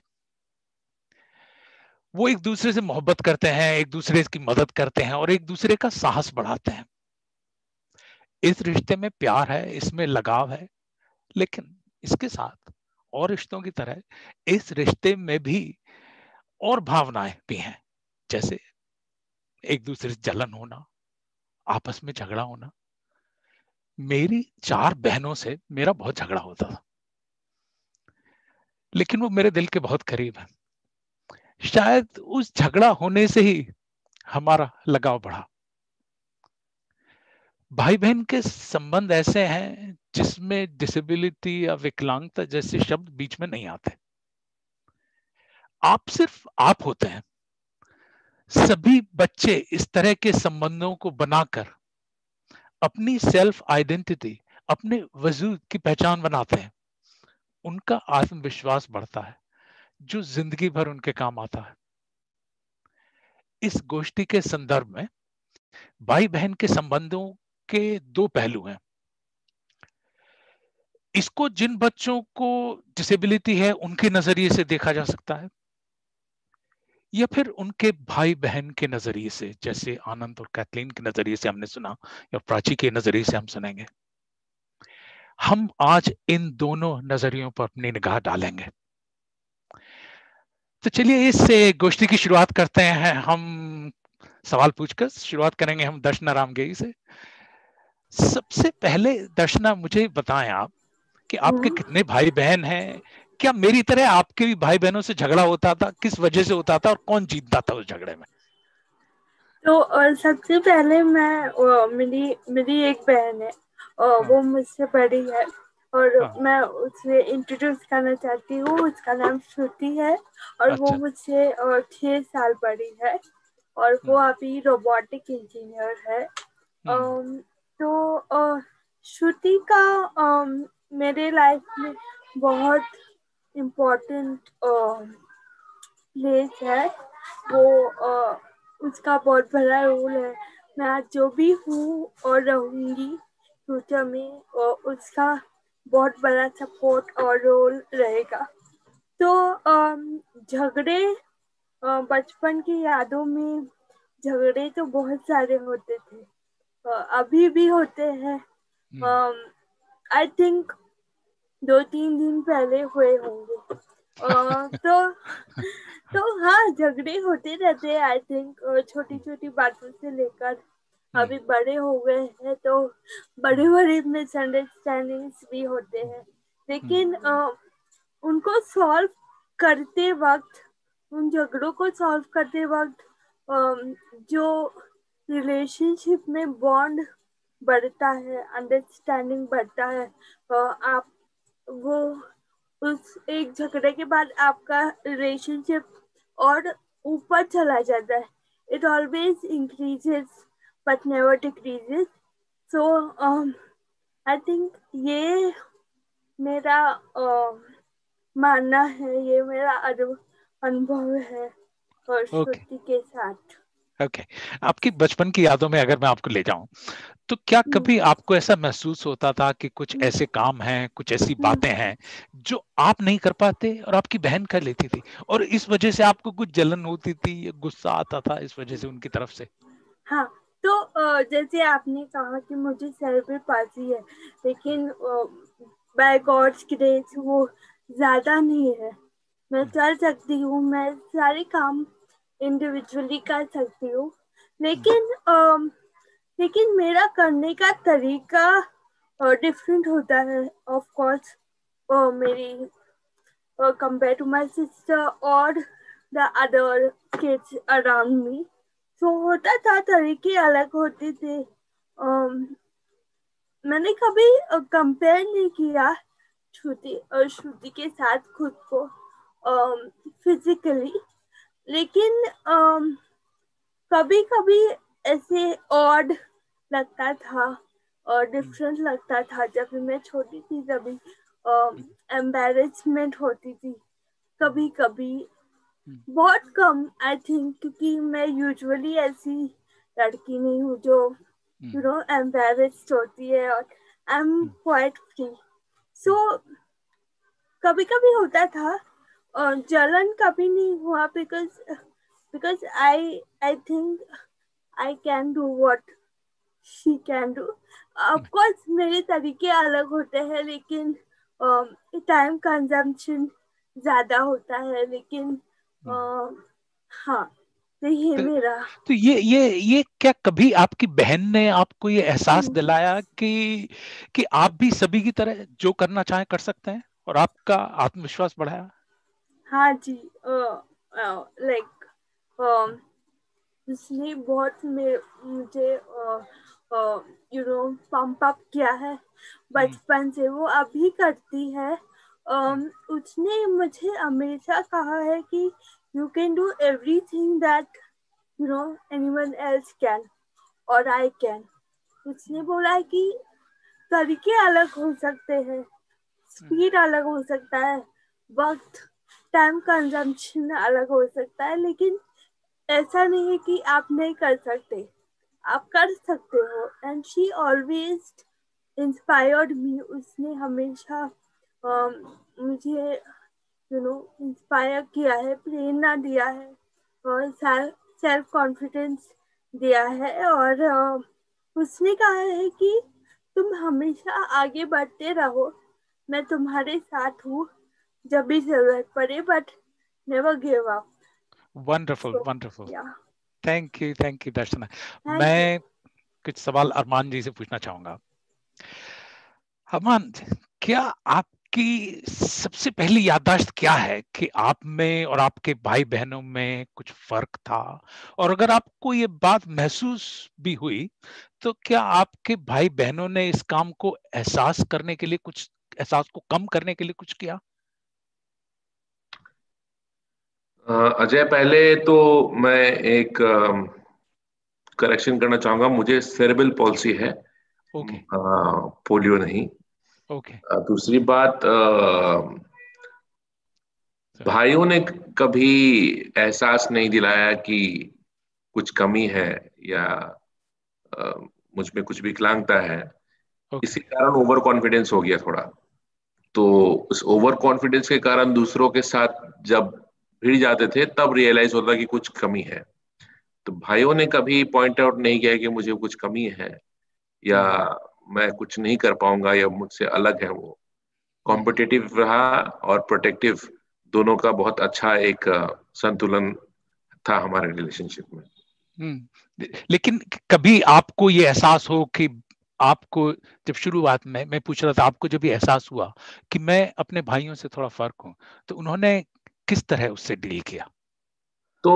वो एक दूसरे से मोहब्बत करते हैं, एक दूसरे की मदद करते हैं और एक दूसरे का साहस बढ़ाते हैं। इस रिश्ते में प्यार है, इसमें लगाव है, लेकिन इसके साथ और रिश्तों की तरह इस रिश्ते में भी और भावनाएं भी हैं, जैसे एक दूसरे से जलन होना, आपस में झगड़ा होना। मेरी चार बहनों से मेरा बहुत झगड़ा होता था, लेकिन वो मेरे दिल के बहुत करीब है। शायद उस झगड़ा होने से ही हमारा लगाव बढ़ा। भाई बहन के संबंध ऐसे हैं जिसमें डिसेबिलिटी या विकलांगता जैसे शब्द बीच में नहीं आते। आप सिर्फ आप होते हैं। सभी बच्चे इस तरह के संबंधों को बनाकर अपनी सेल्फ आइडेंटिटी, अपने वजूद की पहचान बनाते हैं। उनका आत्मविश्वास बढ़ता है, जो जिंदगी भर उनके काम आता है। इस गोष्ठी के संदर्भ में भाई बहन के संबंधों के दो पहलू हैं। इसको जिन बच्चों को डिसेबिलिटी है उनके नजरिए से देखा जा सकता है, या फिर उनके भाई बहन के नजरिए से, जैसे आनंद और कैथलीन के नजरिए से हमने सुना, या प्राची के नजरिए से हम सुनेंगे। हम आज इन दोनों नजरियों पर अपनी निगाह डालेंगे। तो चलिए इस गोष्ठी की शुरुआत करते हैं। हम सवाल पूछकर शुरुआत करेंगे हम दर्शना रामगिरी से। सबसे पहले दर्शना, मुझे बताएं आप कि आपके कितने भाई बहन हैं? क्या मेरी तरह आपके भी भाई बहनों से झगड़ा होता था? किस वजह से होता था और कौन जीतता था उस झगड़े में? तो और सबसे पहले मैं ओ, मेरी मेरी एक बहन है और हाँ। वो मुझसे बड़ी है और हाँ। मैं उसे इंट्रोड्यूस करना चाहती हूँ। उसका नाम श्रुति है और अच्छा। वो मुझसे छह साल बड़ी है और वो अभी रोबोटिक इंजीनियर है। um, तो श्रुति का um, मेरे लाइफ में बहुत इम्पोर्टेंट प्लेस है। वो uh, उसका बहुत बड़ा रोल है। मैं आज जो भी हूँ और रहूँगी फ्यूचर में, और उसका बहुत बड़ा सपोर्ट और रोल रहेगा। तो झगड़े बचपन की यादों में झगड़े तो बहुत सारे होते थे, अभी भी होते हैं। आई थिंक दो तीन दिन पहले हुए होंगे। uh, तो तो हाँ, झगड़े होते रहते हैं। आई थिंक छोटी छोटी बातों से लेकर अभी बड़े हो गए हैं तो बड़े बड़े मिसअंडरस्टैंडिंग्स भी होते हैं, लेकिन uh, उनको सॉल्व करते वक्त, उन झगड़ों को सॉल्व करते वक्त uh, जो रिलेशनशिप में बॉन्ड बढ़ता है, अंडरस्टैंडिंग बढ़ता है, uh, आप वो उस एक झगड़े के बाद आपका रिलेशनशिप और ऊपर चला जाता है। It always increases but never decreases. So um, I think ये मेरा uh, मानना है, ये मेरा अनुभव है और श्रुति के साथ। ओके, आपकी बचपन की यादों में अगर मैं आपको ले जाऊं, तो क्या कभी आपको ऐसा महसूस होता था कि कुछ ऐसे काम हैं, कुछ ऐसी बातें हैं जो आप नहीं कर पाते और आपकी बहन कर लेती थी, और इस वजह से आपको कुछ जलन होती थी, गुस्सा आता था इस वजह से उनकी तरफ से? हाँ, तो अ, जैसे आपने कहा कि मुझे सेरेब्रल पाल्सी है, लेकिन बाय गॉड्स ग्रेस वो ज्यादा नहीं है। मैं चल सकती हूँ, मैं सारे काम इंडिविजुअली कर सकती हूँ, लेकिन अम, लेकिन मेरा करने का तरीका डिफरेंट होता है ऑफ कोर्स मेरी कंपेयर टू माय सिस्टर और the other kids around me. तो होता था, तरीके अलग होते थे। um, मैंने कभी कंपेयर नहीं किया श्रुति और श्रुति के साथ खुद को फिजिकली, लेकिन um, कभी कभी ऐसे ऑड लगता था और डिफरेंट लगता था। जब मैं छोटी थी तभी एम्बैरेसमेंट होती थी कभी कभी, बहुत कम आई थिंक, क्योंकि मैं यूजुअली ऐसी लड़की नहीं हूँ जो यू नो एम्बैरेस्ड होती है, और I am quite free. So कभी कभी होता था, और जलन कभी नहीं हुआ, because because I I think I can do what she can do. Of course मेरे तरीके अलग होते हैं, लेकिन टाइम uh, कंजम्पशन ज्यादा होता है, लेकिन uh, हाँ, तो ये तो, मेरा तो ये ये ये क्या कभी आपकी बहन ने आपको ये एहसास दिलाया कि कि आप भी सभी की तरह जो करना चाहें कर सकते हैं, और आपका आत्मविश्वास बढ़ाया? हाँ जी, लाइक उसने बहुत में मुझे यू नो पंप अप किया है बचपन से, वो अभी करती है। um, उसने मुझे हमेशा कहा है कि you can do everything that you know anyone else can और आई कैन। उसने बोला है कि तरीके अलग हो सकते हैं, स्पीड अलग हो सकता है, वक्त टाइम कंजम्पशन अलग हो सकता है, लेकिन ऐसा नहीं है कि आप नहीं कर सकते, आप कर सकते हो। And she always inspired me. उसने हमेशा uh, मुझे यू नो इंस्पायर किया है, प्रेरणा दिया है, और सेल्फ कॉन्फिडेंस दिया है, और uh, उसने कहा है कि तुम हमेशा आगे बढ़ते रहो, मैं तुम्हारे साथ हूँ जब भी जरूरत पड़े, but never give up. Wonderful, wonderful, thank you, thank you Darshana. Thank मैं कुछ सवाल अरमान जी से पूछना चाहूंगा। अरमान, क्या आपकी सबसे पहली याददाश्त क्या है कि आप में और आपके भाई बहनों में कुछ फर्क था, और अगर आपको ये बात महसूस भी हुई तो क्या आपके भाई बहनों ने इस काम को एहसास करने के लिए कुछ एहसास को कम करने के लिए कुछ किया? अजय, पहले तो मैं एक करेक्शन करना चाहूंगा, मुझे सेरेब्रल पॉल्सी है, ओके, पोलियो नहीं। ओके, दूसरी बात, भाइयों ने कभी एहसास नहीं दिलाया कि कुछ कमी है या मुझ में कुछ विकलांगता है। ओके, इसी कारण ओवर कॉन्फिडेंस हो गया थोड़ा। तो उस ओवर कॉन्फिडेंस के कारण दूसरों के साथ जब भिड़ जाते थे तब रियलाइज होता कि कुछ कमी है। तो भाइयों ने कभी पॉइंट आउट नहीं किया कि मुझे कुछ कमी है या मैं कुछ नहीं कर पाऊंगा या मुझसे अलग है। वो कॉम्पिटिटिव रहा और प्रोटेक्टिव, दोनों का बहुत अच्छा एक संतुलन था हमारे रिलेशनशिप में। हम्म, लेकिन कभी आपको ये एहसास हो कि आपको जब शुरुआत में मैं पूछ रहा था, आपको जब ये एहसास हुआ कि मैं अपने भाइयों से थोड़ा फर्क हूं, तो उन्होंने किस तरह उससे डील किया? तो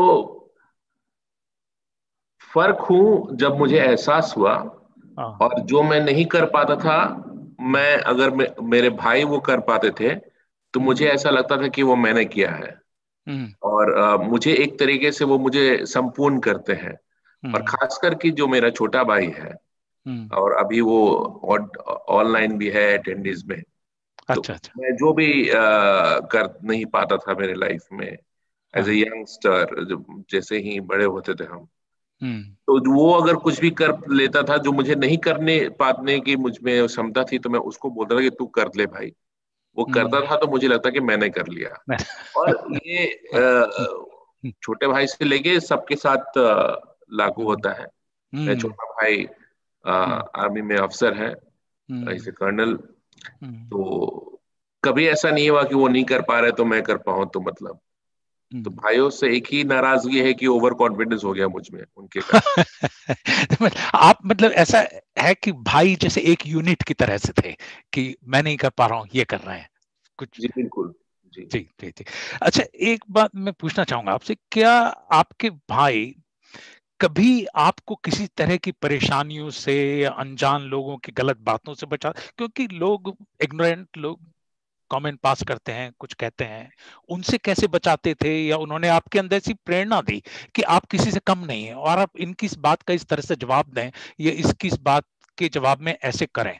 फर्क हूं जब मुझे एहसास हुआ, और जो मैं नहीं कर पाता था, मैं अगर मे, मेरे भाई वो कर पाते थे तो मुझे ऐसा लगता था कि वो मैंने किया है, और आ, मुझे एक तरीके से वो मुझे संपूर्ण करते हैं। और खासकर कि जो मेरा छोटा भाई है, और अभी वो ऑनलाइन भी है अटेंडीज में, तो अच्छा, अच्छा। मैं जो भी आ, कर नहीं पाता था मेरे लाइफ में एज ए यंगस्टर, जैसे ही बड़े होते थे हम, तो वो अगर कुछ भी कर लेता था जो मुझे नहीं करने पाने की मुझ में क्षमता थी, तो मैं उसको बोलता था कि तू कर ले भाई। वो करता था तो मुझे लगता कि मैंने कर लिया। और ये छोटे भाई से लेके सबके साथ लागू होता है। मैं छोटा भाई आर्मी में अफसर है, ऐसे कर्नल, तो कभी ऐसा नहीं हुआ कि वो नहीं कर पा रहे तो मैं कर पाऊं। तो मतलब तो भाइयों से एक ही नाराजगी है कि ओवर कॉन्फिडेंस हो गया मुझ में उनके कारण। आप मतलब ऐसा है कि भाई जैसे एक यूनिट की तरह से थे कि मैं नहीं कर पा रहा हूँ, ये कर रहे हैं कुछ। जी बिल्कुल। जी जी जी जी। अच्छा, एक बात मैं पूछना चाहूंगा आपसे, क्या आपके भाई कभी आपको किसी तरह की परेशानियों से या अनजान लोगों की गलत बातों से बचा? क्योंकि लोग इग्नोरेंट लोग कमेंट पास करते हैं, कुछ कहते हैं, उनसे कैसे बचाते थे, या उन्होंने आपके अंदर ऐसी प्रेरणा दी कि आप किसी से कम नहीं हैं और आप इनकी इस बात का इस तरह से जवाब दें या इसकी इस बात के जवाब में ऐसे करें?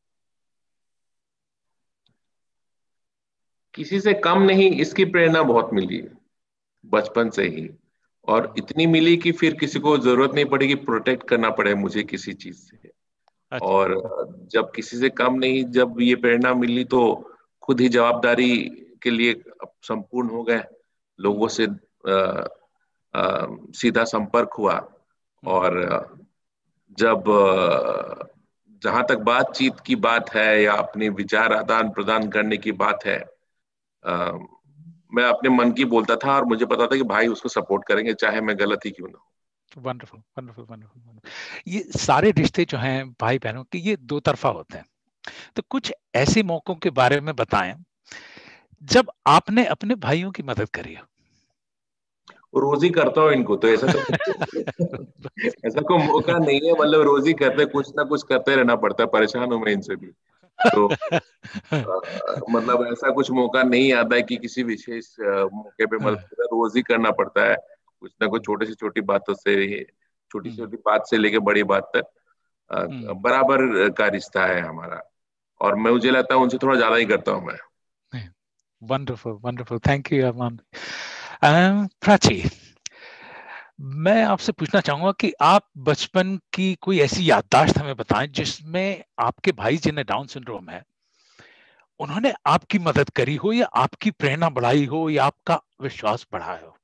किसी से कम नहीं, इसकी प्रेरणा बहुत मिली बचपन से ही, और इतनी मिली कि फिर किसी को जरूरत नहीं पड़ी कि प्रोटेक्ट करना पड़े मुझे किसी चीज से। अच्छा। और जब किसी से कम नहीं, जब ये प्रेरणा मिली तो खुद ही जवाबदारी के लिए संपूर्ण हो गए। लोगों से आ, आ, सीधा संपर्क हुआ, और जब जहां तक बातचीत की बात है या अपने विचार आदान प्रदान करने की बात है, आ, मैं अपने मन की बोलता था और मुझे पता था कि भाई उसको सपोर्ट करेंगे चाहे मैं गलत ही क्यों ना हो। Wonderful wonderful wonderful. ये सारे रिश्ते जो हैं भाई बहनों के, ये दो तरफा होते हैं। तो कुछ ऐसे मौकों के बारे में बताएं जब आपने अपने भाइयों की मदद करी हो। रोज ही करता हूँ इनको, तो ऐसा तो ऐसा कोई मौका नहीं है, मतलब रोज ही करते, कुछ ना कुछ करते रहना पड़ता है, परेशान हूँ मैं इनसे भी। तो आ, मतलब ऐसा कुछ मौका नहीं आता है कि किसी विशेष मौके पे मदद करना, रोज ही करना पड़ता है। कुछ ना कुछ छोटी से छोटी बातों से, छोटी छोटी बात से लेके बड़ी बात तक बराबर का रिश्ता है हमारा, और मैं मुझे लगता है उनसे थोड़ा ज्यादा ही करता हूँ मैं। Wonderful wonderful, thank you Arman. Prachi, मैं आपसे पूछना चाहूंगा कि आप बचपन की कोई ऐसी याददाश्त हमें बताएं जिसमें आपके भाई जिन्हें डाउन सिंड्रोम है, उन्होंने आपकी मदद करी हो या आपकी प्रेरणा बढ़ाई हो या आपका विश्वास बढ़ाया हो।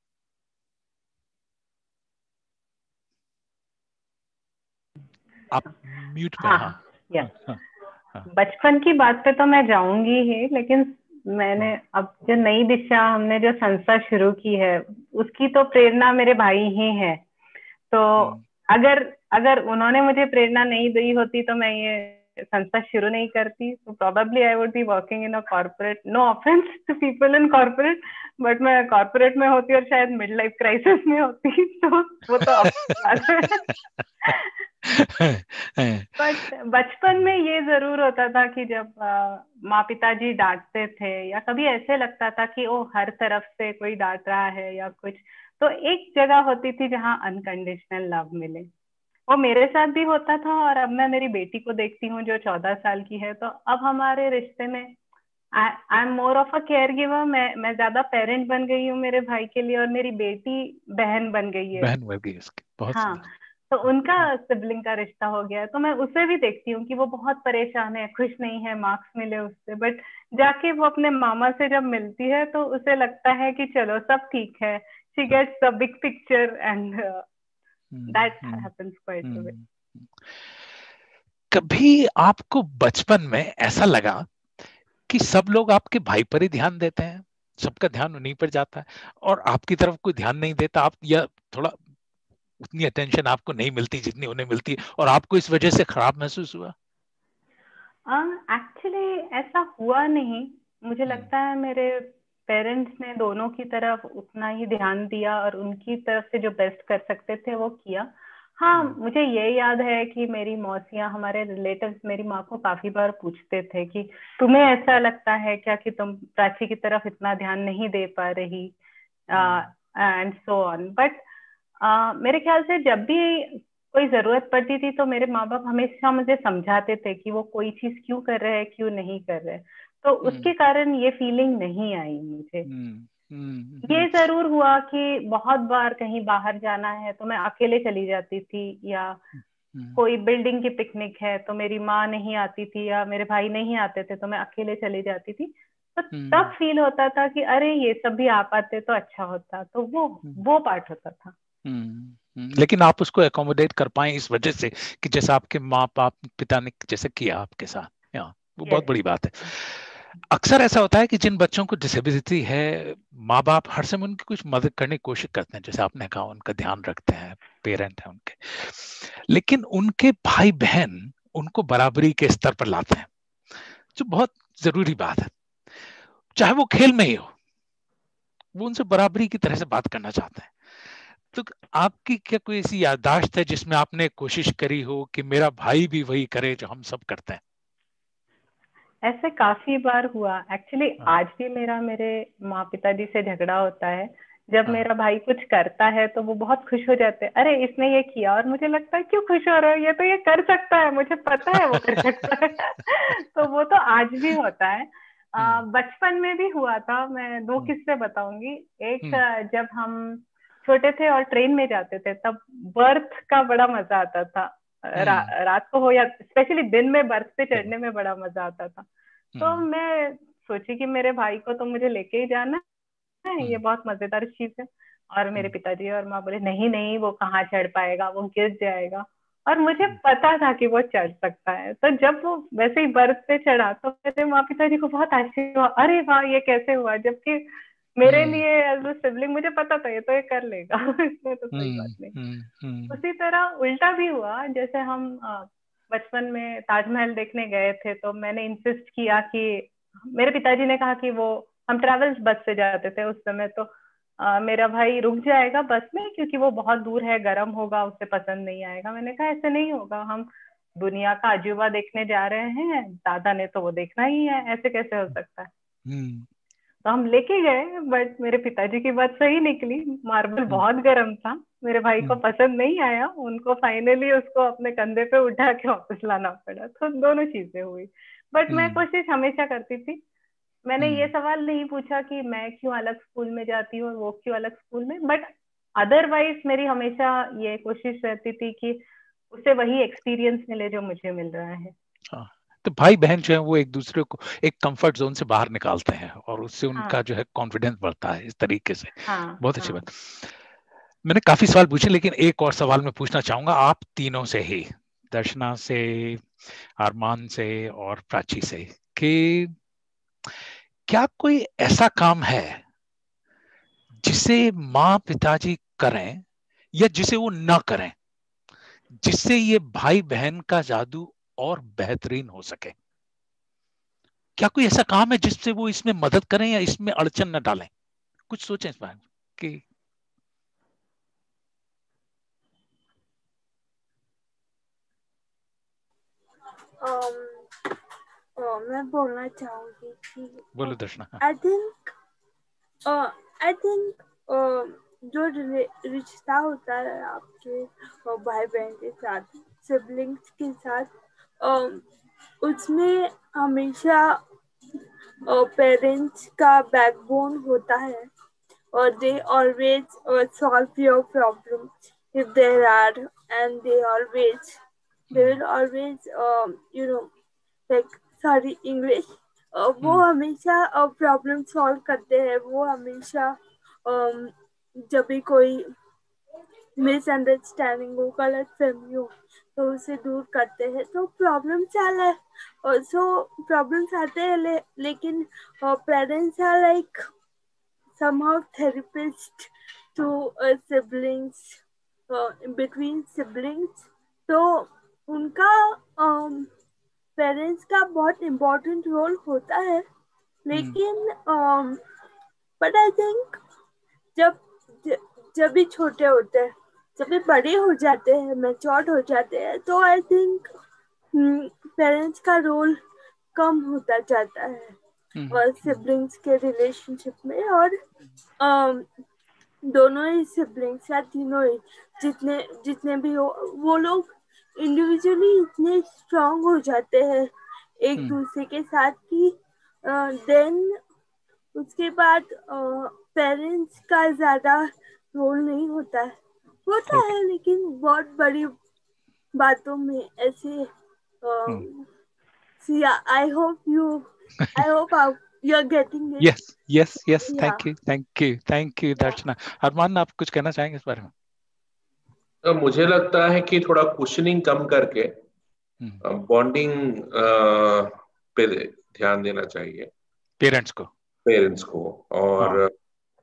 आप म्यूट पे। हाँ, हाँ, हाँ, हाँ, हाँ। बचपन की बात पे तो मैं जाऊंगी ही, लेकिन मैंने अब जो नई दिशा हमने जो संस्था शुरू की है उसकी तो प्रेरणा मेरे भाई ही है। तो अगर अगर उन्होंने मुझे प्रेरणा नहीं दी होती तो मैं ये संस्था शुरू नहीं करती। तो probably I would be working in a corporate, no offence to people in corporate, but मैं कॉर्पोरेट में होती और शायद मिड लाइफ क्राइसिस में होती। तो वो तो बात है। बट बचपन में ये जरूर होता था कि जब माँ पिताजी डांटते थे या कभी ऐसे लगता था कि ओ हर तरफ से कोई डांट रहा है या कुछ, तो एक जगह होती थी जहाँ अनकंडीशनल लव मिले। वो मेरे साथ भी होता था, और अब मैं मेरी बेटी को देखती हूँ जो चौदह साल की है, तो अब हमारे रिश्ते में I am more of a care giver. मैं मैं ज्यादा पेरेंट बन गई हूँ मेरे भाई के लिए, और मेरी बेटी बहन बन गई है। बहन बन गई उसकी, बहुत हाँ, तो उनका सिबलिंग का रिश्ता हो गया है। तो मैं उसे भी देखती हूँ कि वो बहुत परेशान है, खुश नहीं है, मार्क्स मिले उससे, बट जाके वो अपने मामा से जब मिलती है तो उसे लगता है कि चलो सब ठीक है, she gets the big picture and uh, that happens quite a bit. कभी आपको बचपन में ऐसा लगा कि सब लोग आपके भाई पर ही ध्यान देते हैं, सबका ध्यान उन्हीं पर जाता है और आपकी तरफ कोई ध्यान नहीं देता, आप या थोड़ा उतनी अटेंशन आपको नहीं मिलती जितनी उन्हें मिलती है, और आपको इस वजह से खराब महसूस हुआ? एक्चुअली uh, ऐसा हुआ नहीं। मुझे लगता है मेरे पेरेंट्स ने दोनों की तरफ उतना ही ध्यान दिया और उनकी तरफ से जो बेस्ट कर सकते थे वो किया। हाँ, मुझे ये याद है कि मेरी मौसियाँ, हमारे रिलेटिव्स मेरी माँ को काफी बार पूछते थे कि तुम्हें ऐसा लगता है क्या कि तुम प्राची की तरफ इतना ध्यान नहीं दे पा रही, एंड सो ऑन। बट मेरे ख्याल से जब भी कोई जरूरत पड़ती थी तो मेरे माँ बाप हमेशा मुझे समझाते थे कि वो कोई चीज क्यों कर रहे हैं, क्यों नहीं कर रहे, तो उसके कारण ये फीलिंग नहीं आई मुझे। ये जरूर हुआ कि बहुत बार कहीं बाहर जाना है तो मैं अकेले चली जाती थी, या कोई बिल्डिंग की पिकनिक है तो मेरी माँ नहीं आती थी या मेरे भाई नहीं आते थे तो मैं अकेले चली जाती थी, तो तब फील होता था कि अरे ये सब भी आ पाते तो अच्छा होता, तो वो वो पार्ट होता था। लेकिन आप उसको एकोमोडेट कर पाए इस वजह से कि जैसा आपके माँ बाप पिता ने जैसे किया आपके साथ, या वो बहुत बड़ी बात है। अक्सर ऐसा होता है कि जिन बच्चों को डिसेबिलिटी है, माँ बाप हर समय उनकी कुछ मदद करने की कोशिश करते हैं, जैसे आपने कहा उनका ध्यान रखते हैं, पेरेंट हैं उनके, लेकिन उनके भाई बहन उनको बराबरी के स्तर पर लाते हैं, जो बहुत जरूरी बात है। चाहे वो खेल में ही हो, वो उनसे बराबरी की तरह से बात करना चाहते हैं। तो आपकी क्या कोई ऐसी याददाश्त है जिसमें आपने कोशिश करी हो कि मेरा भाई भी वही करे जो हम सब करते हैं? ऐसे काफी बार हुआ एक्चुअली। आज भी मेरा मेरे माँ पिताजी से झगड़ा होता है। जब मेरा भाई कुछ करता है तो वो बहुत खुश हो जाते हैं, अरे इसने ये किया, और मुझे लगता है क्यों खुश हो रहा है, ये तो ये कर सकता है, मुझे पता है वो कर सकता है। तो वो तो आज भी होता है। बचपन में भी हुआ था। मैं दो किस्से बताऊंगी। एक, जब हम छोटे थे और ट्रेन में जाते थे तब बर्थ का बड़ा मजा आता था। रा, रात को हो या स्पेशली दिन में बर्थ पे चढ़ने में बड़ा मजा आता था। तो मैं सोची कि मेरे भाई को तो मुझे लेके ही जाना है, ये बहुत मजेदार चीज है। और मेरे पिताजी और माँ बोले नहीं नहीं वो कहाँ चढ़ पाएगा, वो गिर जाएगा। और मुझे पता था कि वो चढ़ सकता है। तो जब वो वैसे ही बर्थ पे चढ़ा तो मेरे माँ पिताजी को बहुत आश्चर्य हुआ, अरे वाह ये कैसे हुआ, जबकि मेरे लिए एज अ सिबलिंग मुझे पता था ये तो ये कर लेगा। इसमें तो कोई बात नहीं। उसी तरह उल्टा भी हुआ। जैसे हम बचपन में ताजमहल देखने गए थे तो मैंने इंसिस्ट किया कि मेरे पिताजी ने कहा कि वो हम ट्रेवल्स बस से जाते थे उस समय, तो आ, मेरा भाई रुक जाएगा बस में क्योंकि वो बहुत दूर है, गर्म होगा, उसे पसंद नहीं आएगा। मैंने कहा ऐसे नहीं होगा, हम दुनिया का अजूबा देखने जा रहे हैं, दादा ने तो वो देखना ही है, ऐसे कैसे हो सकता है। तो हम लेके गए, बट मेरे पिताजी की बात सही निकली, मार्बल बहुत गर्म था, मेरे भाई को पसंद नहीं आया, उनको फाइनली उसको अपने कंधे पे उठा के वापस लाना पड़ा। तो दोनों चीजें हुई। बट मैं कोशिश हमेशा करती थी, मैंने ये सवाल नहीं पूछा कि मैं क्यों अलग स्कूल में जाती हूँ और वो क्यों अलग स्कूल में, बट अदरवाइज मेरी हमेशा ये कोशिश रहती थी कि उसे वही एक्सपीरियंस मिले जो मुझे मिल रहा है। हाँ, तो भाई बहन जो है वो एक दूसरे को एक कंफर्ट जोन से बाहर निकालते हैं और उससे उनका हाँ, जो है कॉन्फिडेंस बढ़ता है इस तरीके से। हाँ, बहुत अच्छी हाँ, बात। मैंने काफी सवाल पूछे लेकिन एक और सवाल मैं पूछना चाहूंगा आप तीनों से ही, दर्शना से, अरमान से और प्राची से, कि क्या कोई ऐसा काम है जिसे माँ पिताजी करें या जिसे वो ना करें जिससे ये भाई बहन का जादू और बेहतरीन हो सके? क्या कोई ऐसा काम है जिससे वो इसमें मदद करें या इसमें अड़चन न डालें? कुछ सोचें इस बारे में कि um, uh, मैं बोलना चाहूंगी कि बोलो दर्शना। आई थिंक आई थिंक जो रिश्ता होता है आपके भाई बहन के साथ, सिबलिंग्स के साथ, uh, उसमें हमेशा पेरेंट्स uh, का बैकबोन होता है और they always uh, solve your problem if there are, and they always they will always um, you know like sorry English uh, वो हमेशा प्रॉब्लम uh, सॉल्व करते हैं। वो हमेशा um, जब भी कोई मिसअंडरस्टैंडिंग हो, गलत फहमी हो तो उसे दूर करते हैं। तो प्रॉब्लम्स आए और सो प्रॉब्लम्स आते हैं ले, लेकिन parents are like somehow therapist to uh, siblings, uh, between siblings. तो उनका पेरेंट्स um, का बहुत इम्पोर्टेंट रोल होता है, लेकिन बट आई थिंक जब जब भी छोटे होते हैं, जब भी बड़े हो जाते हैं, मैच्योर हो जाते हैं, तो आई थिंक पेरेंट्स का रोल कम होता जाता है और सिबलिंग्स के रिलेशनशिप में। और um, दोनों ही सिबलिंग्स या तीनों ही जितने जितने भी हो, वो लोग इंडिविजुअली इतने स्ट्रांग हो जाते हैं एक दूसरे के साथ कि देन उसके बाद पेरेंट्स का ज्यादा रोल नहीं होता है, होता Okay. है लेकिन बहुत बड़ी बातों में ऐसे. I hope you I hope you are getting it. Yes, yes, yes. Yeah. Thank you, thank you, thank you, Darshana. Armaan, आप कुछ कहना चाहेंगे इस बारे में? तो मुझे लगता है कि थोड़ा क्वेश्चनिंग कम करके बॉन्डिंग पे ध्यान देना चाहिए पेरेंट्स को पेरेंट्स को, और हाँ.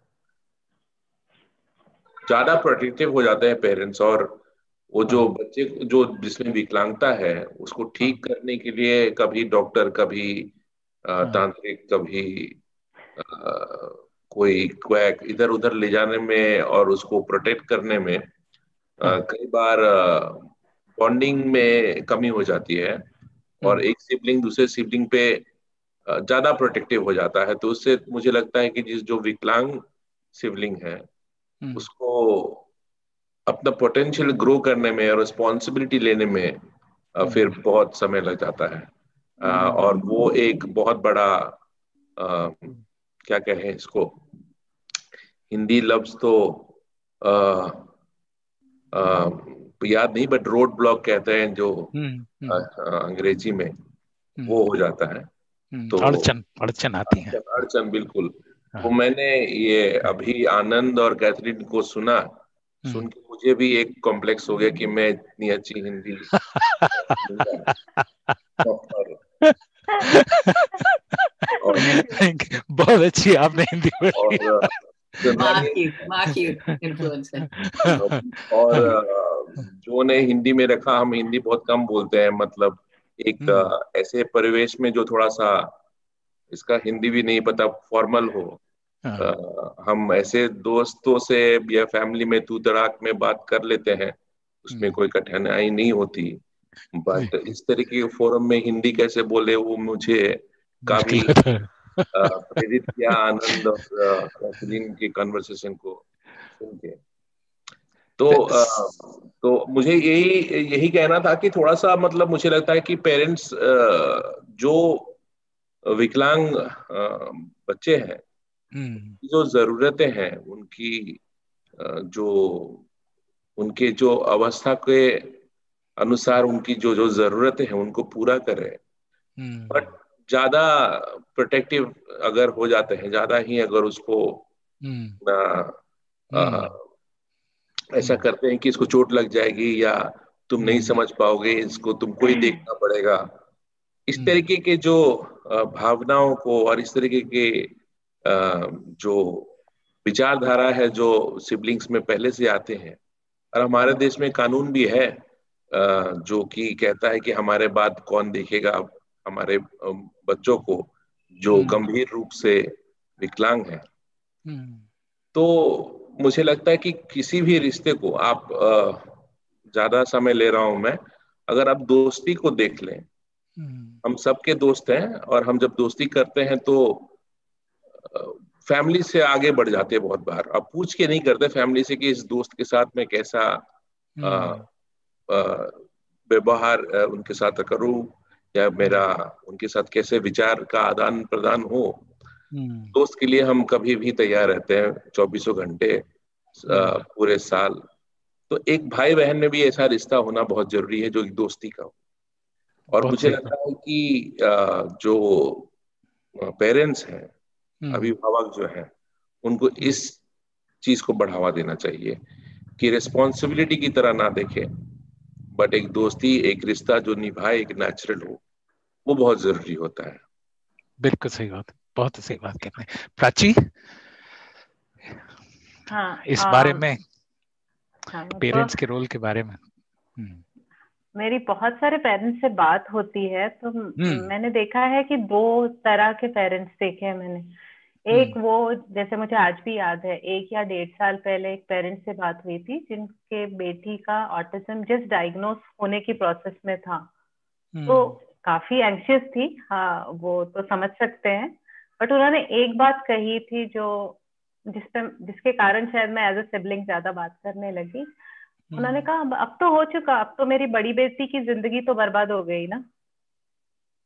ज्यादा प्रोटेक्टिव हो जाते हैं पेरेंट्स, और वो जो हाँ. बच्चे जो जिसमें विकलांगता है उसको ठीक हाँ. करने के लिए कभी डॉक्टर, कभी हाँ. तांत्रिक, कभी आ, कोई क्वैक इधर उधर ले जाने में और उसको प्रोटेक्ट करने में हाँ. कई बार बॉन्डिंग में कमी हो जाती है, और एक सिबलिंग दूसरे सिबलिंग पे ज्यादा प्रोटेक्टिव हो जाता है। तो उससे मुझे लगता है कि जिस जो विकलांग सिबलिंग है उसको अपना पोटेंशियल ग्रो करने में और रिस्पॉन्सिबिलिटी लेने में फिर बहुत समय लग जाता है, और वो एक बहुत बड़ा आ, क्या कहें इसको, हिंदी लफ्ज तो आ, आ, याद नहीं, बट रोड ब्लॉक कहते हैं जो अंग्रेजी में, वो हो जाता है। तो अड़चन अड़चन आती है, अड़चन बिल्कुल। तो मैंने ये अभी आनंद और कैथरीन को सुना, सुन के मुझे भी एक कॉम्प्लेक्स हो गया कि मैं इतनी अच्छी हिंदी बहुत अच्छी आपने हिंदी बोली। और जो ने हिंदी में रखा, हम हिंदी बहुत कम बोलते हैं, मतलब एक ऐसे परिवेश में जो थोड़ा सा इसका हिंदी भी नहीं पता, फॉर्मल हो, आ, हम ऐसे दोस्तों से या फैमिली में तू तड़ाक में बात कर लेते हैं, उसमें कोई कठिनाई नहीं होती। बट इस तरीके के फोरम में हिंदी कैसे बोले, वो मुझे काफी प्रेरित किया आनंद और कैथरीन की कन्वर्सेशन को सुन के। तो आ, तो मुझे यही यही कहना था कि थोड़ा सा, मतलब मुझे लगता है कि पेरेंट्स जो विकलांग बच्चे हैं, जो जरूरतें हैं उनकी, जो उनके जो अवस्था के अनुसार उनकी जो जो जरूरतें हैं उनको पूरा करें। बट ज्यादा प्रोटेक्टिव अगर हो जाते हैं, ज्यादा ही अगर उसको ना आ, ऐसा करते हैं कि इसको चोट लग जाएगी या तुम नहीं समझ पाओगे, इसको तुमको ही देखना पड़ेगा, इस तरीके के जो भावनाओं को और इस तरीके के जो विचारधारा है जो सिबलिंग्स में पहले से आते हैं, और हमारे देश में कानून भी है जो कि कहता है कि हमारे बाद कौन देखेगा हमारे बच्चों को जो गंभीर रूप से विकलांग है। तो मुझे लगता है कि किसी भी रिश्ते को आप, ज्यादा समय ले रहा हूं मैं, अगर आप दोस्ती को देख लें, हम सबके दोस्त हैं, और हम जब दोस्ती करते हैं तो फैमिली से आगे बढ़ जाते हैं। बहुत बार आप पूछ के नहीं करते फैमिली से कि इस दोस्त के साथ मैं कैसा व्यवहार उनके साथ करूं, या मेरा उनके साथ कैसे विचार का आदान प्रदान हो। दोस्त के लिए हम कभी भी तैयार रहते हैं, चौबीसों घंटे पूरे साल। तो एक भाई बहन में भी ऐसा रिश्ता होना बहुत जरूरी है जो एक दोस्ती का हो। और मुझे लगता है कि जो पेरेंट्स हैं, अभिभावक जो हैं, उनको इस चीज को बढ़ावा देना चाहिए कि रिस्पॉन्सिबिलिटी की तरह ना देखें, बट एक दोस्ती, एक रिश्ता जो निभाए, एक नेचुरल हो, वो बहुत जरूरी होता है। बिल्कुल सही बात, बहुत सही बात कहते हैं। प्राची, हाँ, इस आ, बारे में, हाँ, पेरेंट्स तो, के रोल के बारे में। मेरी बहुत सारे पेरेंट्स से बात होती है, तो मैंने देखा है कि दो तरह के पेरेंट्स देखे हैं मैंने। एक वो, जैसे मुझे आज भी याद है, एक या डेढ़ साल पहले एक पेरेंट्स से बात हुई थी जिनके बेटी का ऑटिज्म जस्ट डायग्नोस होने की प्रोसेस में था। तो काफी एंशियस थी, हाँ वो तो समझ सकते हैं, बट उन्होंने एक बात कही थी जो जिसपे जिसके कारण शायद मैं एज ए सिबलिंग ज्यादा बात करने लगी। उन्होंने कहा अब तो हो चुका, अब तो मेरी बड़ी बेटी की जिंदगी तो बर्बाद हो गई ना,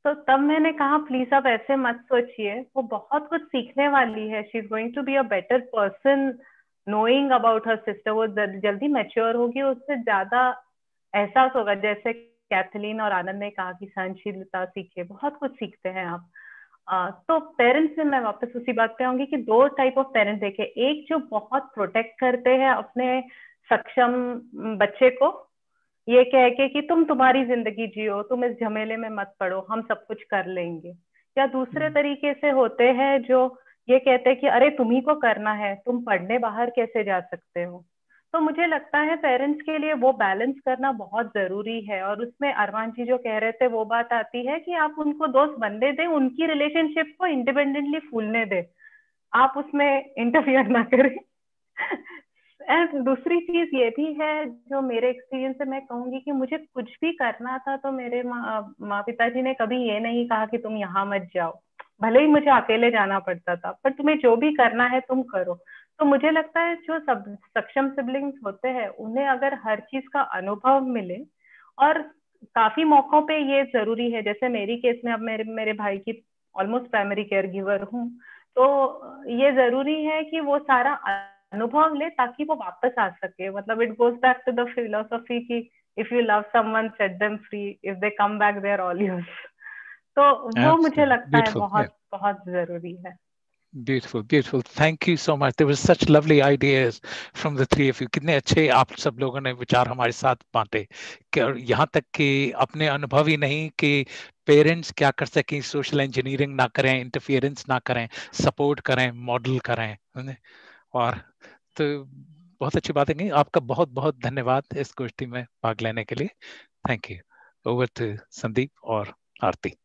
तो तब मैंने कहा प्लीज आप ऐसे मत सोचिए, वो बहुत कुछ सीखने वाली है, she is going to be a better person knowing about her sister. वो जल्दी मैच्योर होगी, उससे ज्यादा एहसास होगा। जैसे कैथलीन और आनंद ने कहा कि सहनशीलता सीखे, बहुत कुछ सीखते हैं आप। आ, तो पेरेंट्स में मैं वापस उसी बात पे आऊंगी कि दो टाइप ऑफ पेरेंट्स देखे। एक जो बहुत प्रोटेक्ट करते हैं अपने सक्षम बच्चे को, ये कह के कि तुम तुम्हारी जिंदगी जियो, तुम इस झमेले में मत पड़ो, हम सब कुछ कर लेंगे। या दूसरे तरीके से होते हैं जो ये कहते हैं कि अरे तुम्ही को करना है, तुम पढ़ने बाहर कैसे जा सकते हो। तो मुझे लगता है पेरेंट्स के लिए वो बैलेंस करना बहुत जरूरी है। और उसमें अरमान जी जो कह रहे थे वो बात आती है कि आप उनको दोस्त बनने दें, उनकी रिलेशनशिप को इंडिपेंडेंटली फूलने दें, आप उसमें इंटरफियर ना करें। एंड दूसरी चीज ये भी है जो मेरे एक्सपीरियंस से मैं कहूंगी कि मुझे कुछ भी करना था तो मेरे माँ पिताजी ने कभी ये नहीं कहा कि तुम यहाँ मत जाओ, भले ही मुझे अकेले जाना पड़ता था, पर तुम्हें जो भी करना है तुम करो। तो मुझे लगता है जो सब सक्षम सिबलिंग्स होते हैं उन्हें अगर हर चीज का अनुभव मिले, और काफी मौकों पे ये जरूरी है, जैसे मेरी केस में अब मेरे मेरे भाई की ऑलमोस्ट प्राइमरी केयर गिवर हूँ, तो ये जरूरी है कि वो सारा अनुभव ले ताकि वो वापस आ सके। मतलब it goes back to the philosophy कि if you love someone set them free, if they come back they are all yours. तो वो मुझे लगता है बहुत बहुत जरूरी है। Beautiful, beautiful. Thank you so much. There was such lovely ideas from the three of you. कितने अच्छे आप सब लोगों ने विचार हमारे साथ बांटे, यहाँ तक कि अपने अनुभव ही नहीं कि पेरेंट्स क्या कर सकें, सोशल इंजीनियरिंग ना करें, इंटरफियरेंस ना करें, सपोर्ट करें, मॉडल करें। और तो बहुत अच्छी बात है। आपका बहुत बहुत धन्यवाद इस गोष्ठी में भाग लेने के लिए। Thank you. Over to Sandeep और आरती।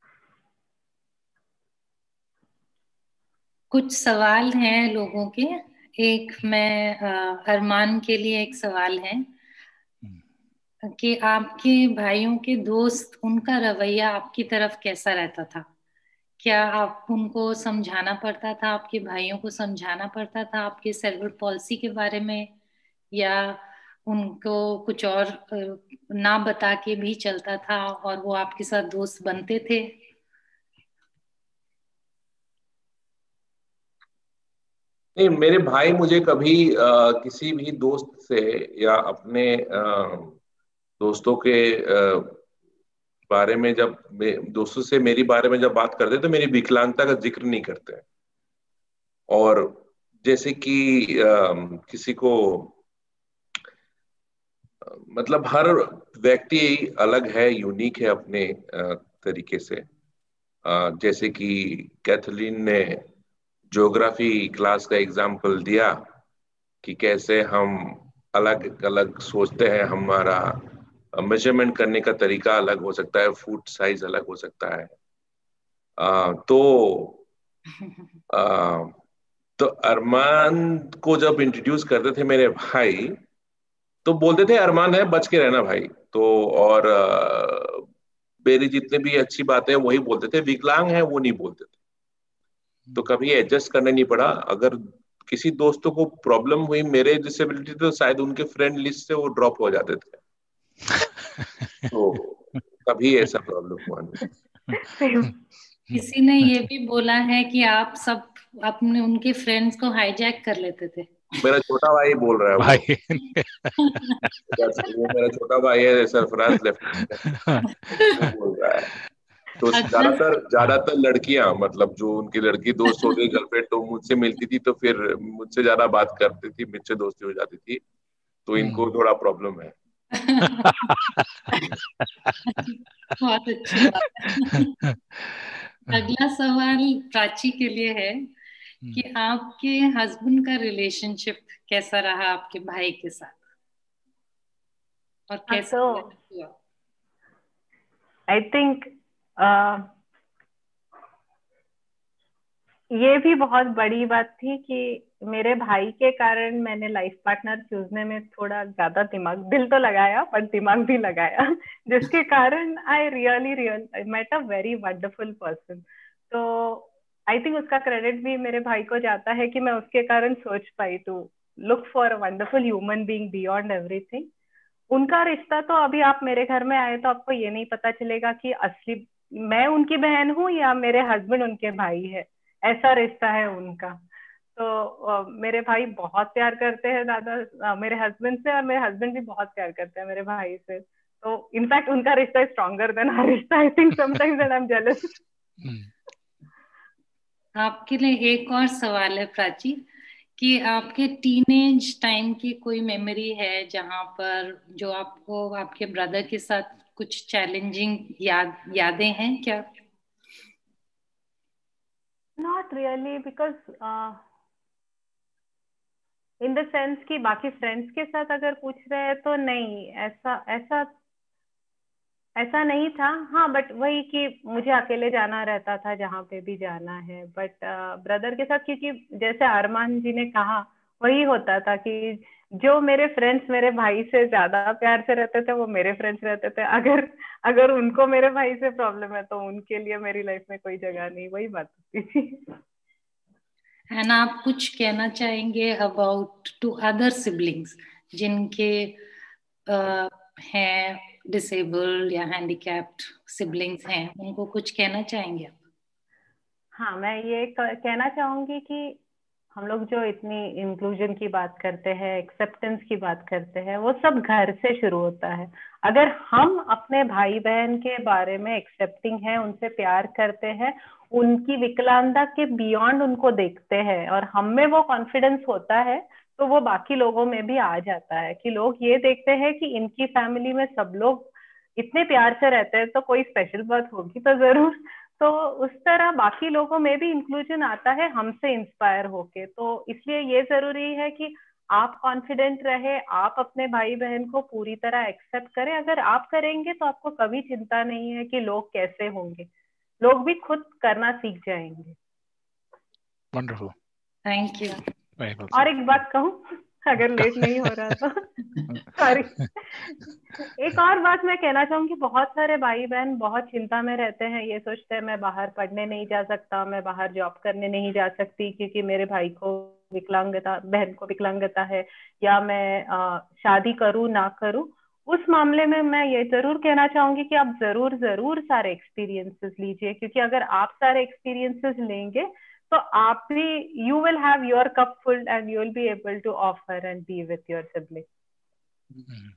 कुछ सवाल हैं लोगों के। एक मैं अरमान के लिए एक सवाल है कि आपके भाइयों के दोस्त, उनका रवैया आपकी तरफ कैसा रहता था? क्या आप उनको समझाना पड़ता था, आपके भाइयों को समझाना पड़ता था आपके सेरेब्रल पॉलिसी के बारे में, या उनको कुछ और ना बता के भी चलता था और वो आपके साथ दोस्त बनते थे? नहीं, मेरे भाई मुझे कभी आ, किसी भी दोस्त से या अपने आ, दोस्तों के आ, बारे में, जब दोस्तों से मेरी बारे में जब बात करते तो मेरी विकलांगता का जिक्र नहीं करते। और जैसे कि आ, किसी को, मतलब हर व्यक्ति अलग है, यूनिक है अपने आ, तरीके से। आ, जैसे कि कैथलीन ने ज्योग्राफी क्लास का एग्जाम्पल दिया कि कैसे हम अलग अलग सोचते हैं, हमारा मेजरमेंट करने का तरीका अलग हो सकता है, फुट साइज अलग हो सकता है। आ, तो आ, तो अरमान को जब इंट्रोड्यूस करते थे मेरे भाई, तो बोलते थे अरमान है, बच के रहना भाई। तो और आ, मेरी जितने भी अच्छी बातें वही बोलते थे, विकलांग है वो नहीं बोलते थे। तो कभी एडजस्ट करने नहीं पड़ा। अगर किसी दोस्तों को प्रॉब्लम हुई मेरे डिसेबिलिटी, तो शायद उनके फ्रेंड लिस्ट से वो ड्रॉप हो जाते थे। तो कभी ऐसा प्रॉब्लम हुआ नहीं। किसी ने ये भी बोला है कि आप सब अपने उनके फ्रेंड्स को हाईजैक कर लेते थे। मेरा छोटा भाई बोल रहा है भाई। वो मेरा छोटा भाई है, सरफराज लेफ्टिनेंट बोल रहा है। तो ज्यादातर ज्यादातर लड़कियां, मतलब जो उनकी लड़की दोस्त हो गई गर्लफ्रेंड, तो मुझसे मिलती थी तो फिर मुझसे ज्यादा बात करती थी, मुझसे दोस्ती हो जाती थी। तो इनको थोड़ा प्रॉब्लम है। बहुत अच्छी बात। अगला सवाल प्राची के लिए है कि आपके हस्बैंड का रिलेशनशिप कैसा रहा आपके भाई के साथ, और कैसे हुआ? आई थिंक ये भी बहुत बड़ी बात थी कि मेरे भाई के कारण मैंने लाइफ पार्टनर चूजने में थोड़ा ज्यादा दिमाग, दिल तो लगाया पर दिमाग भी लगाया, जिसके कारण I really real I met a very wonderful person. तो आई थिंक उसका क्रेडिट भी मेरे भाई को जाता है कि मैं उसके कारण सोच पाई to look for a wonderful human being beyond everything. उनका रिश्ता तो अभी आप मेरे घर में आए तो आपको ये नहीं पता चलेगा कि असली मैं उनकी बहन हूँ या मेरे हस्बैंड उनके भाई है, ऐसा रिश्ता है उनका। तो uh, मेरे भाई बहुत प्यार करते हैं दादा uh, मेरे हस्बैंड से, और मेरे हस्बैंड भी बहुत प्यार करते हैं मेरे भाई से। तो इनफैक्ट उनका रिश्ता स्ट्रॉन्गर देन आवर रिश्ता, I think sometimes and I am jealous. आपके लिए एक और सवाल है प्राची, कि आपके टीनेज टाइम की कोई मेमोरी है जहां पर जो आपको आपके ब्रदर के साथ कुछ चैलेंजिंग याद यादें हैं क्या? Not really, because in the sense कि बाकी फ्रेंड्स के साथ अगर पूछ रहे हैं तो नहीं, ऐसा ऐसा ऐसा नहीं था। हाँ, बट वही कि मुझे अकेले जाना रहता था जहाँ पे भी जाना है। बट ब्रदर uh, के साथ, क्योंकि जैसे अरमान जी ने कहा, वही होता था कि जो मेरे फ्रेंड्स मेरे भाई से ज्यादा प्यार से रहते थे वो मेरे फ्रेंड्स रहते थे। अगर अगर उनको मेरे भाई से प्रॉब्लम है तो उनके लिए मेरी लाइफ में कोई जगह नहीं, वही बात होती थी। है ना, आप कुछ कहना चाहेंगे अबाउट टू अदर सिबलिंग्स जिनके uh, हैं डिसेबल्ड या हैंडीकैप्ड सिबलिंग्स हैं, उनको कुछ कहना चाहेंगे आप? हाँ, मैं ये कहना चाहूंगी कि हम लोग जो इतनी इंक्लूजन की बात करते हैं, एक्सेप्टेंस की बात करते हैं, वो सब घर से शुरू होता है। अगर हम अपने भाई बहन के बारे में एक्सेप्टिंग है, उनसे प्यार करते हैं, उनकी विकलांगता के बियॉन्ड उनको देखते हैं, और हम में वो कॉन्फिडेंस होता है, तो वो बाकी लोगों में भी आ जाता है कि लोग ये देखते हैं कि इनकी फैमिली में सब लोग इतने प्यार से रहते हैं, तो कोई स्पेशल बात होगी तो जरूर। तो उस तरह बाकी लोगों में भी इंक्लूजन आता है हमसे इंस्पायर होके। तो इसलिए ये जरूरी है कि आप कॉन्फिडेंट रहे, आप अपने भाई बहन को पूरी तरह एक्सेप्ट करें। अगर आप करेंगे तो आपको कभी चिंता नहीं है कि लोग कैसे होंगे, लोग भी खुद करना सीख जाएंगे। Wonderful, thank you. और एक बात कहूँ, अगर लेट नहीं हो रहा तो सॉरी, एक और बात मैं कहना चाहूंगी, बहुत सारे भाई बहन बहुत चिंता में रहते हैं, ये सोचते हैं मैं बाहर पढ़ने नहीं जा सकता, मैं बाहर जॉब करने नहीं जा सकती क्योंकि मेरे भाई को विकलांगता, बहन को विकलांगता है, या मैं आ, शादी करूँ ना करूँ। उस मामले में मैं ये जरूर कहना चाहूंगी कि आप जरूर जरूर सारे एक्सपीरियंसेस लीजिए, क्योंकि अगर आप सारे एक्सपीरियंसेस लेंगे तो आप भी, you will have your cup full and you will be able to offer and be with your sibling. Mm-hmm.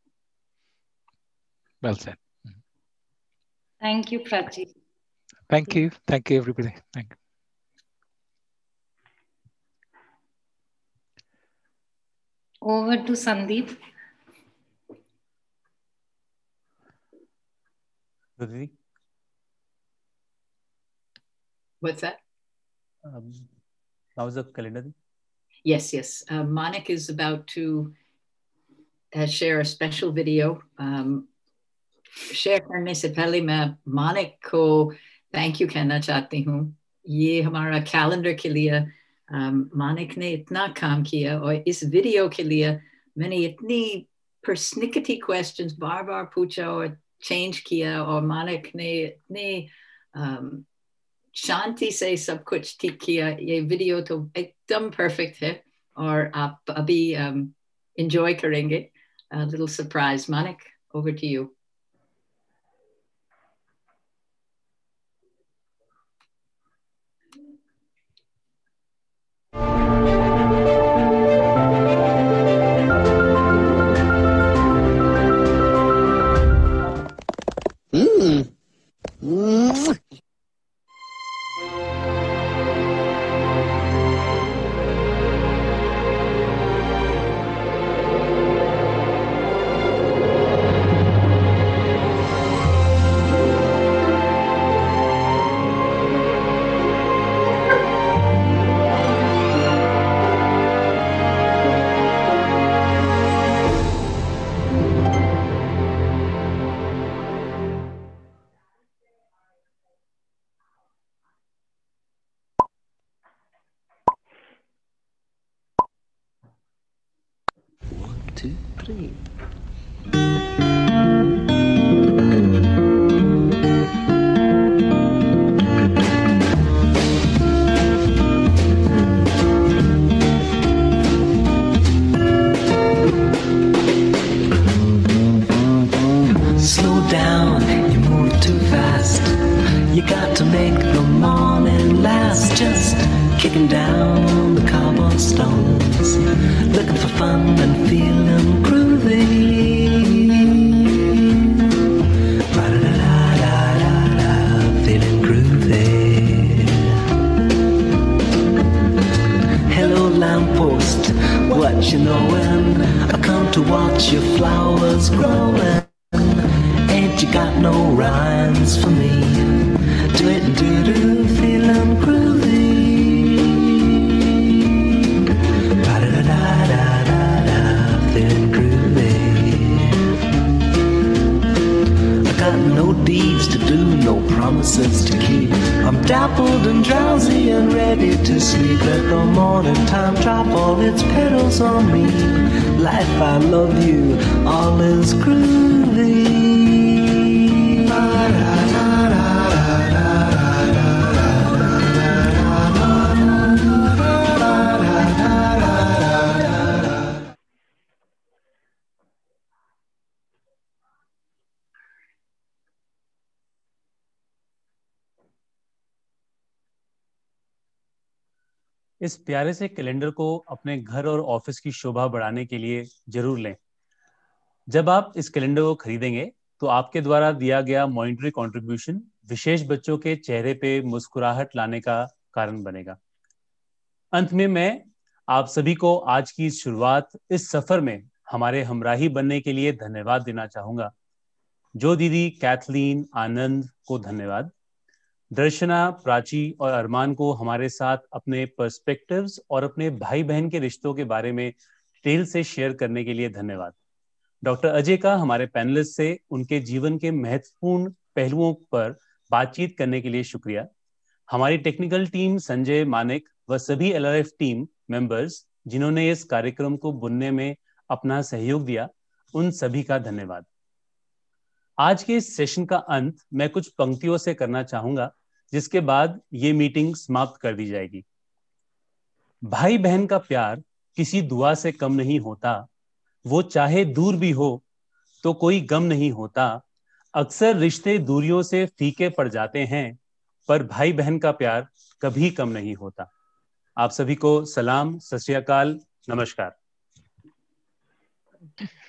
Well said. Mm-hmm. Thank you, Prachi. Thank you. Thank you, everybody. Thank you. Over to Sandeep. Rudhi? What's that? Um, how's the calendar? Yes, yes. Uh, Manik is about to uh, share a special video. Um, share करने से पहले मैं Manik को thank you कहना चाहती हूँ। ये हमारा कैलेंडर के लिए um, Manik ने इतना काम किया, और इस वीडियो के लिए मैंने इतनी persnickety questions बार बार पूछा और change किया, और Manik ने इतने um, शांति से सब कुछ ठीक किया। ये वीडियो तो एकदम परफेक्ट है, और आप अभी एंजॉय um, करेंगे। A little surprise. Manik, over to you. Mm. Mm. Two, three. Slow down, you move too fast. fun and feeling groovy. Ba-da-da-da-da-da, feeling groovy. Hello lamppost, what you knowin'? I come to watch your flowers growing. Ain't you got no rhymes for me? Do it and do do, feeling groovy. Ba da da da da da da, feeling groovy. I got no deeds to do, no promises to keep. I'm dappled and drowsy and ready to sleep. Let the morning time drop all its petals on me. Life, I love you, all is groovy. इस प्यारे से कैलेंडर को अपने घर और ऑफिस की शोभा बढ़ाने के लिए जरूर लें। जब आप इस कैलेंडर को खरीदेंगे तो आपके द्वारा दिया गया मॉनिटरी कंट्रीब्यूशन विशेष बच्चों के चेहरे पे मुस्कुराहट लाने का कारण बनेगा। अंत में मैं आप सभी को आज की इस शुरुआत, इस सफर में हमारे हमराही बनने के लिए धन्यवाद देना चाहूंगा। जो दीदी कैथलीन, आनंद को धन्यवाद। दर्शना, प्राची और अरमान को हमारे साथ अपने पर्सपेक्टिव्स और अपने भाई बहन के रिश्तों के बारे में डिटेल से शेयर करने के लिए धन्यवाद। डॉक्टर अजय का हमारे पैनलिस्ट से उनके जीवन के महत्वपूर्ण पहलुओं पर बातचीत करने के लिए शुक्रिया। हमारी टेक्निकल टीम संजय, मानिक व सभी L R F team members जिन्होंने इस कार्यक्रम को बुनने में अपना सहयोग दिया, उन सभी का धन्यवाद। आज के इस सेशन का अंत मैं कुछ पंक्तियों से करना चाहूंगा, जिसके बाद ये मीटिंग समाप्त कर दी जाएगी। भाई बहन का प्यार किसी दुआ से कम नहीं होता, वो चाहे दूर भी हो तो कोई गम नहीं होता। अक्सर रिश्ते दूरियों से फीके पड़ जाते हैं, पर भाई बहन का प्यार कभी कम नहीं होता। आप सभी को सलाम, सत श्री अकाल, नमस्कार।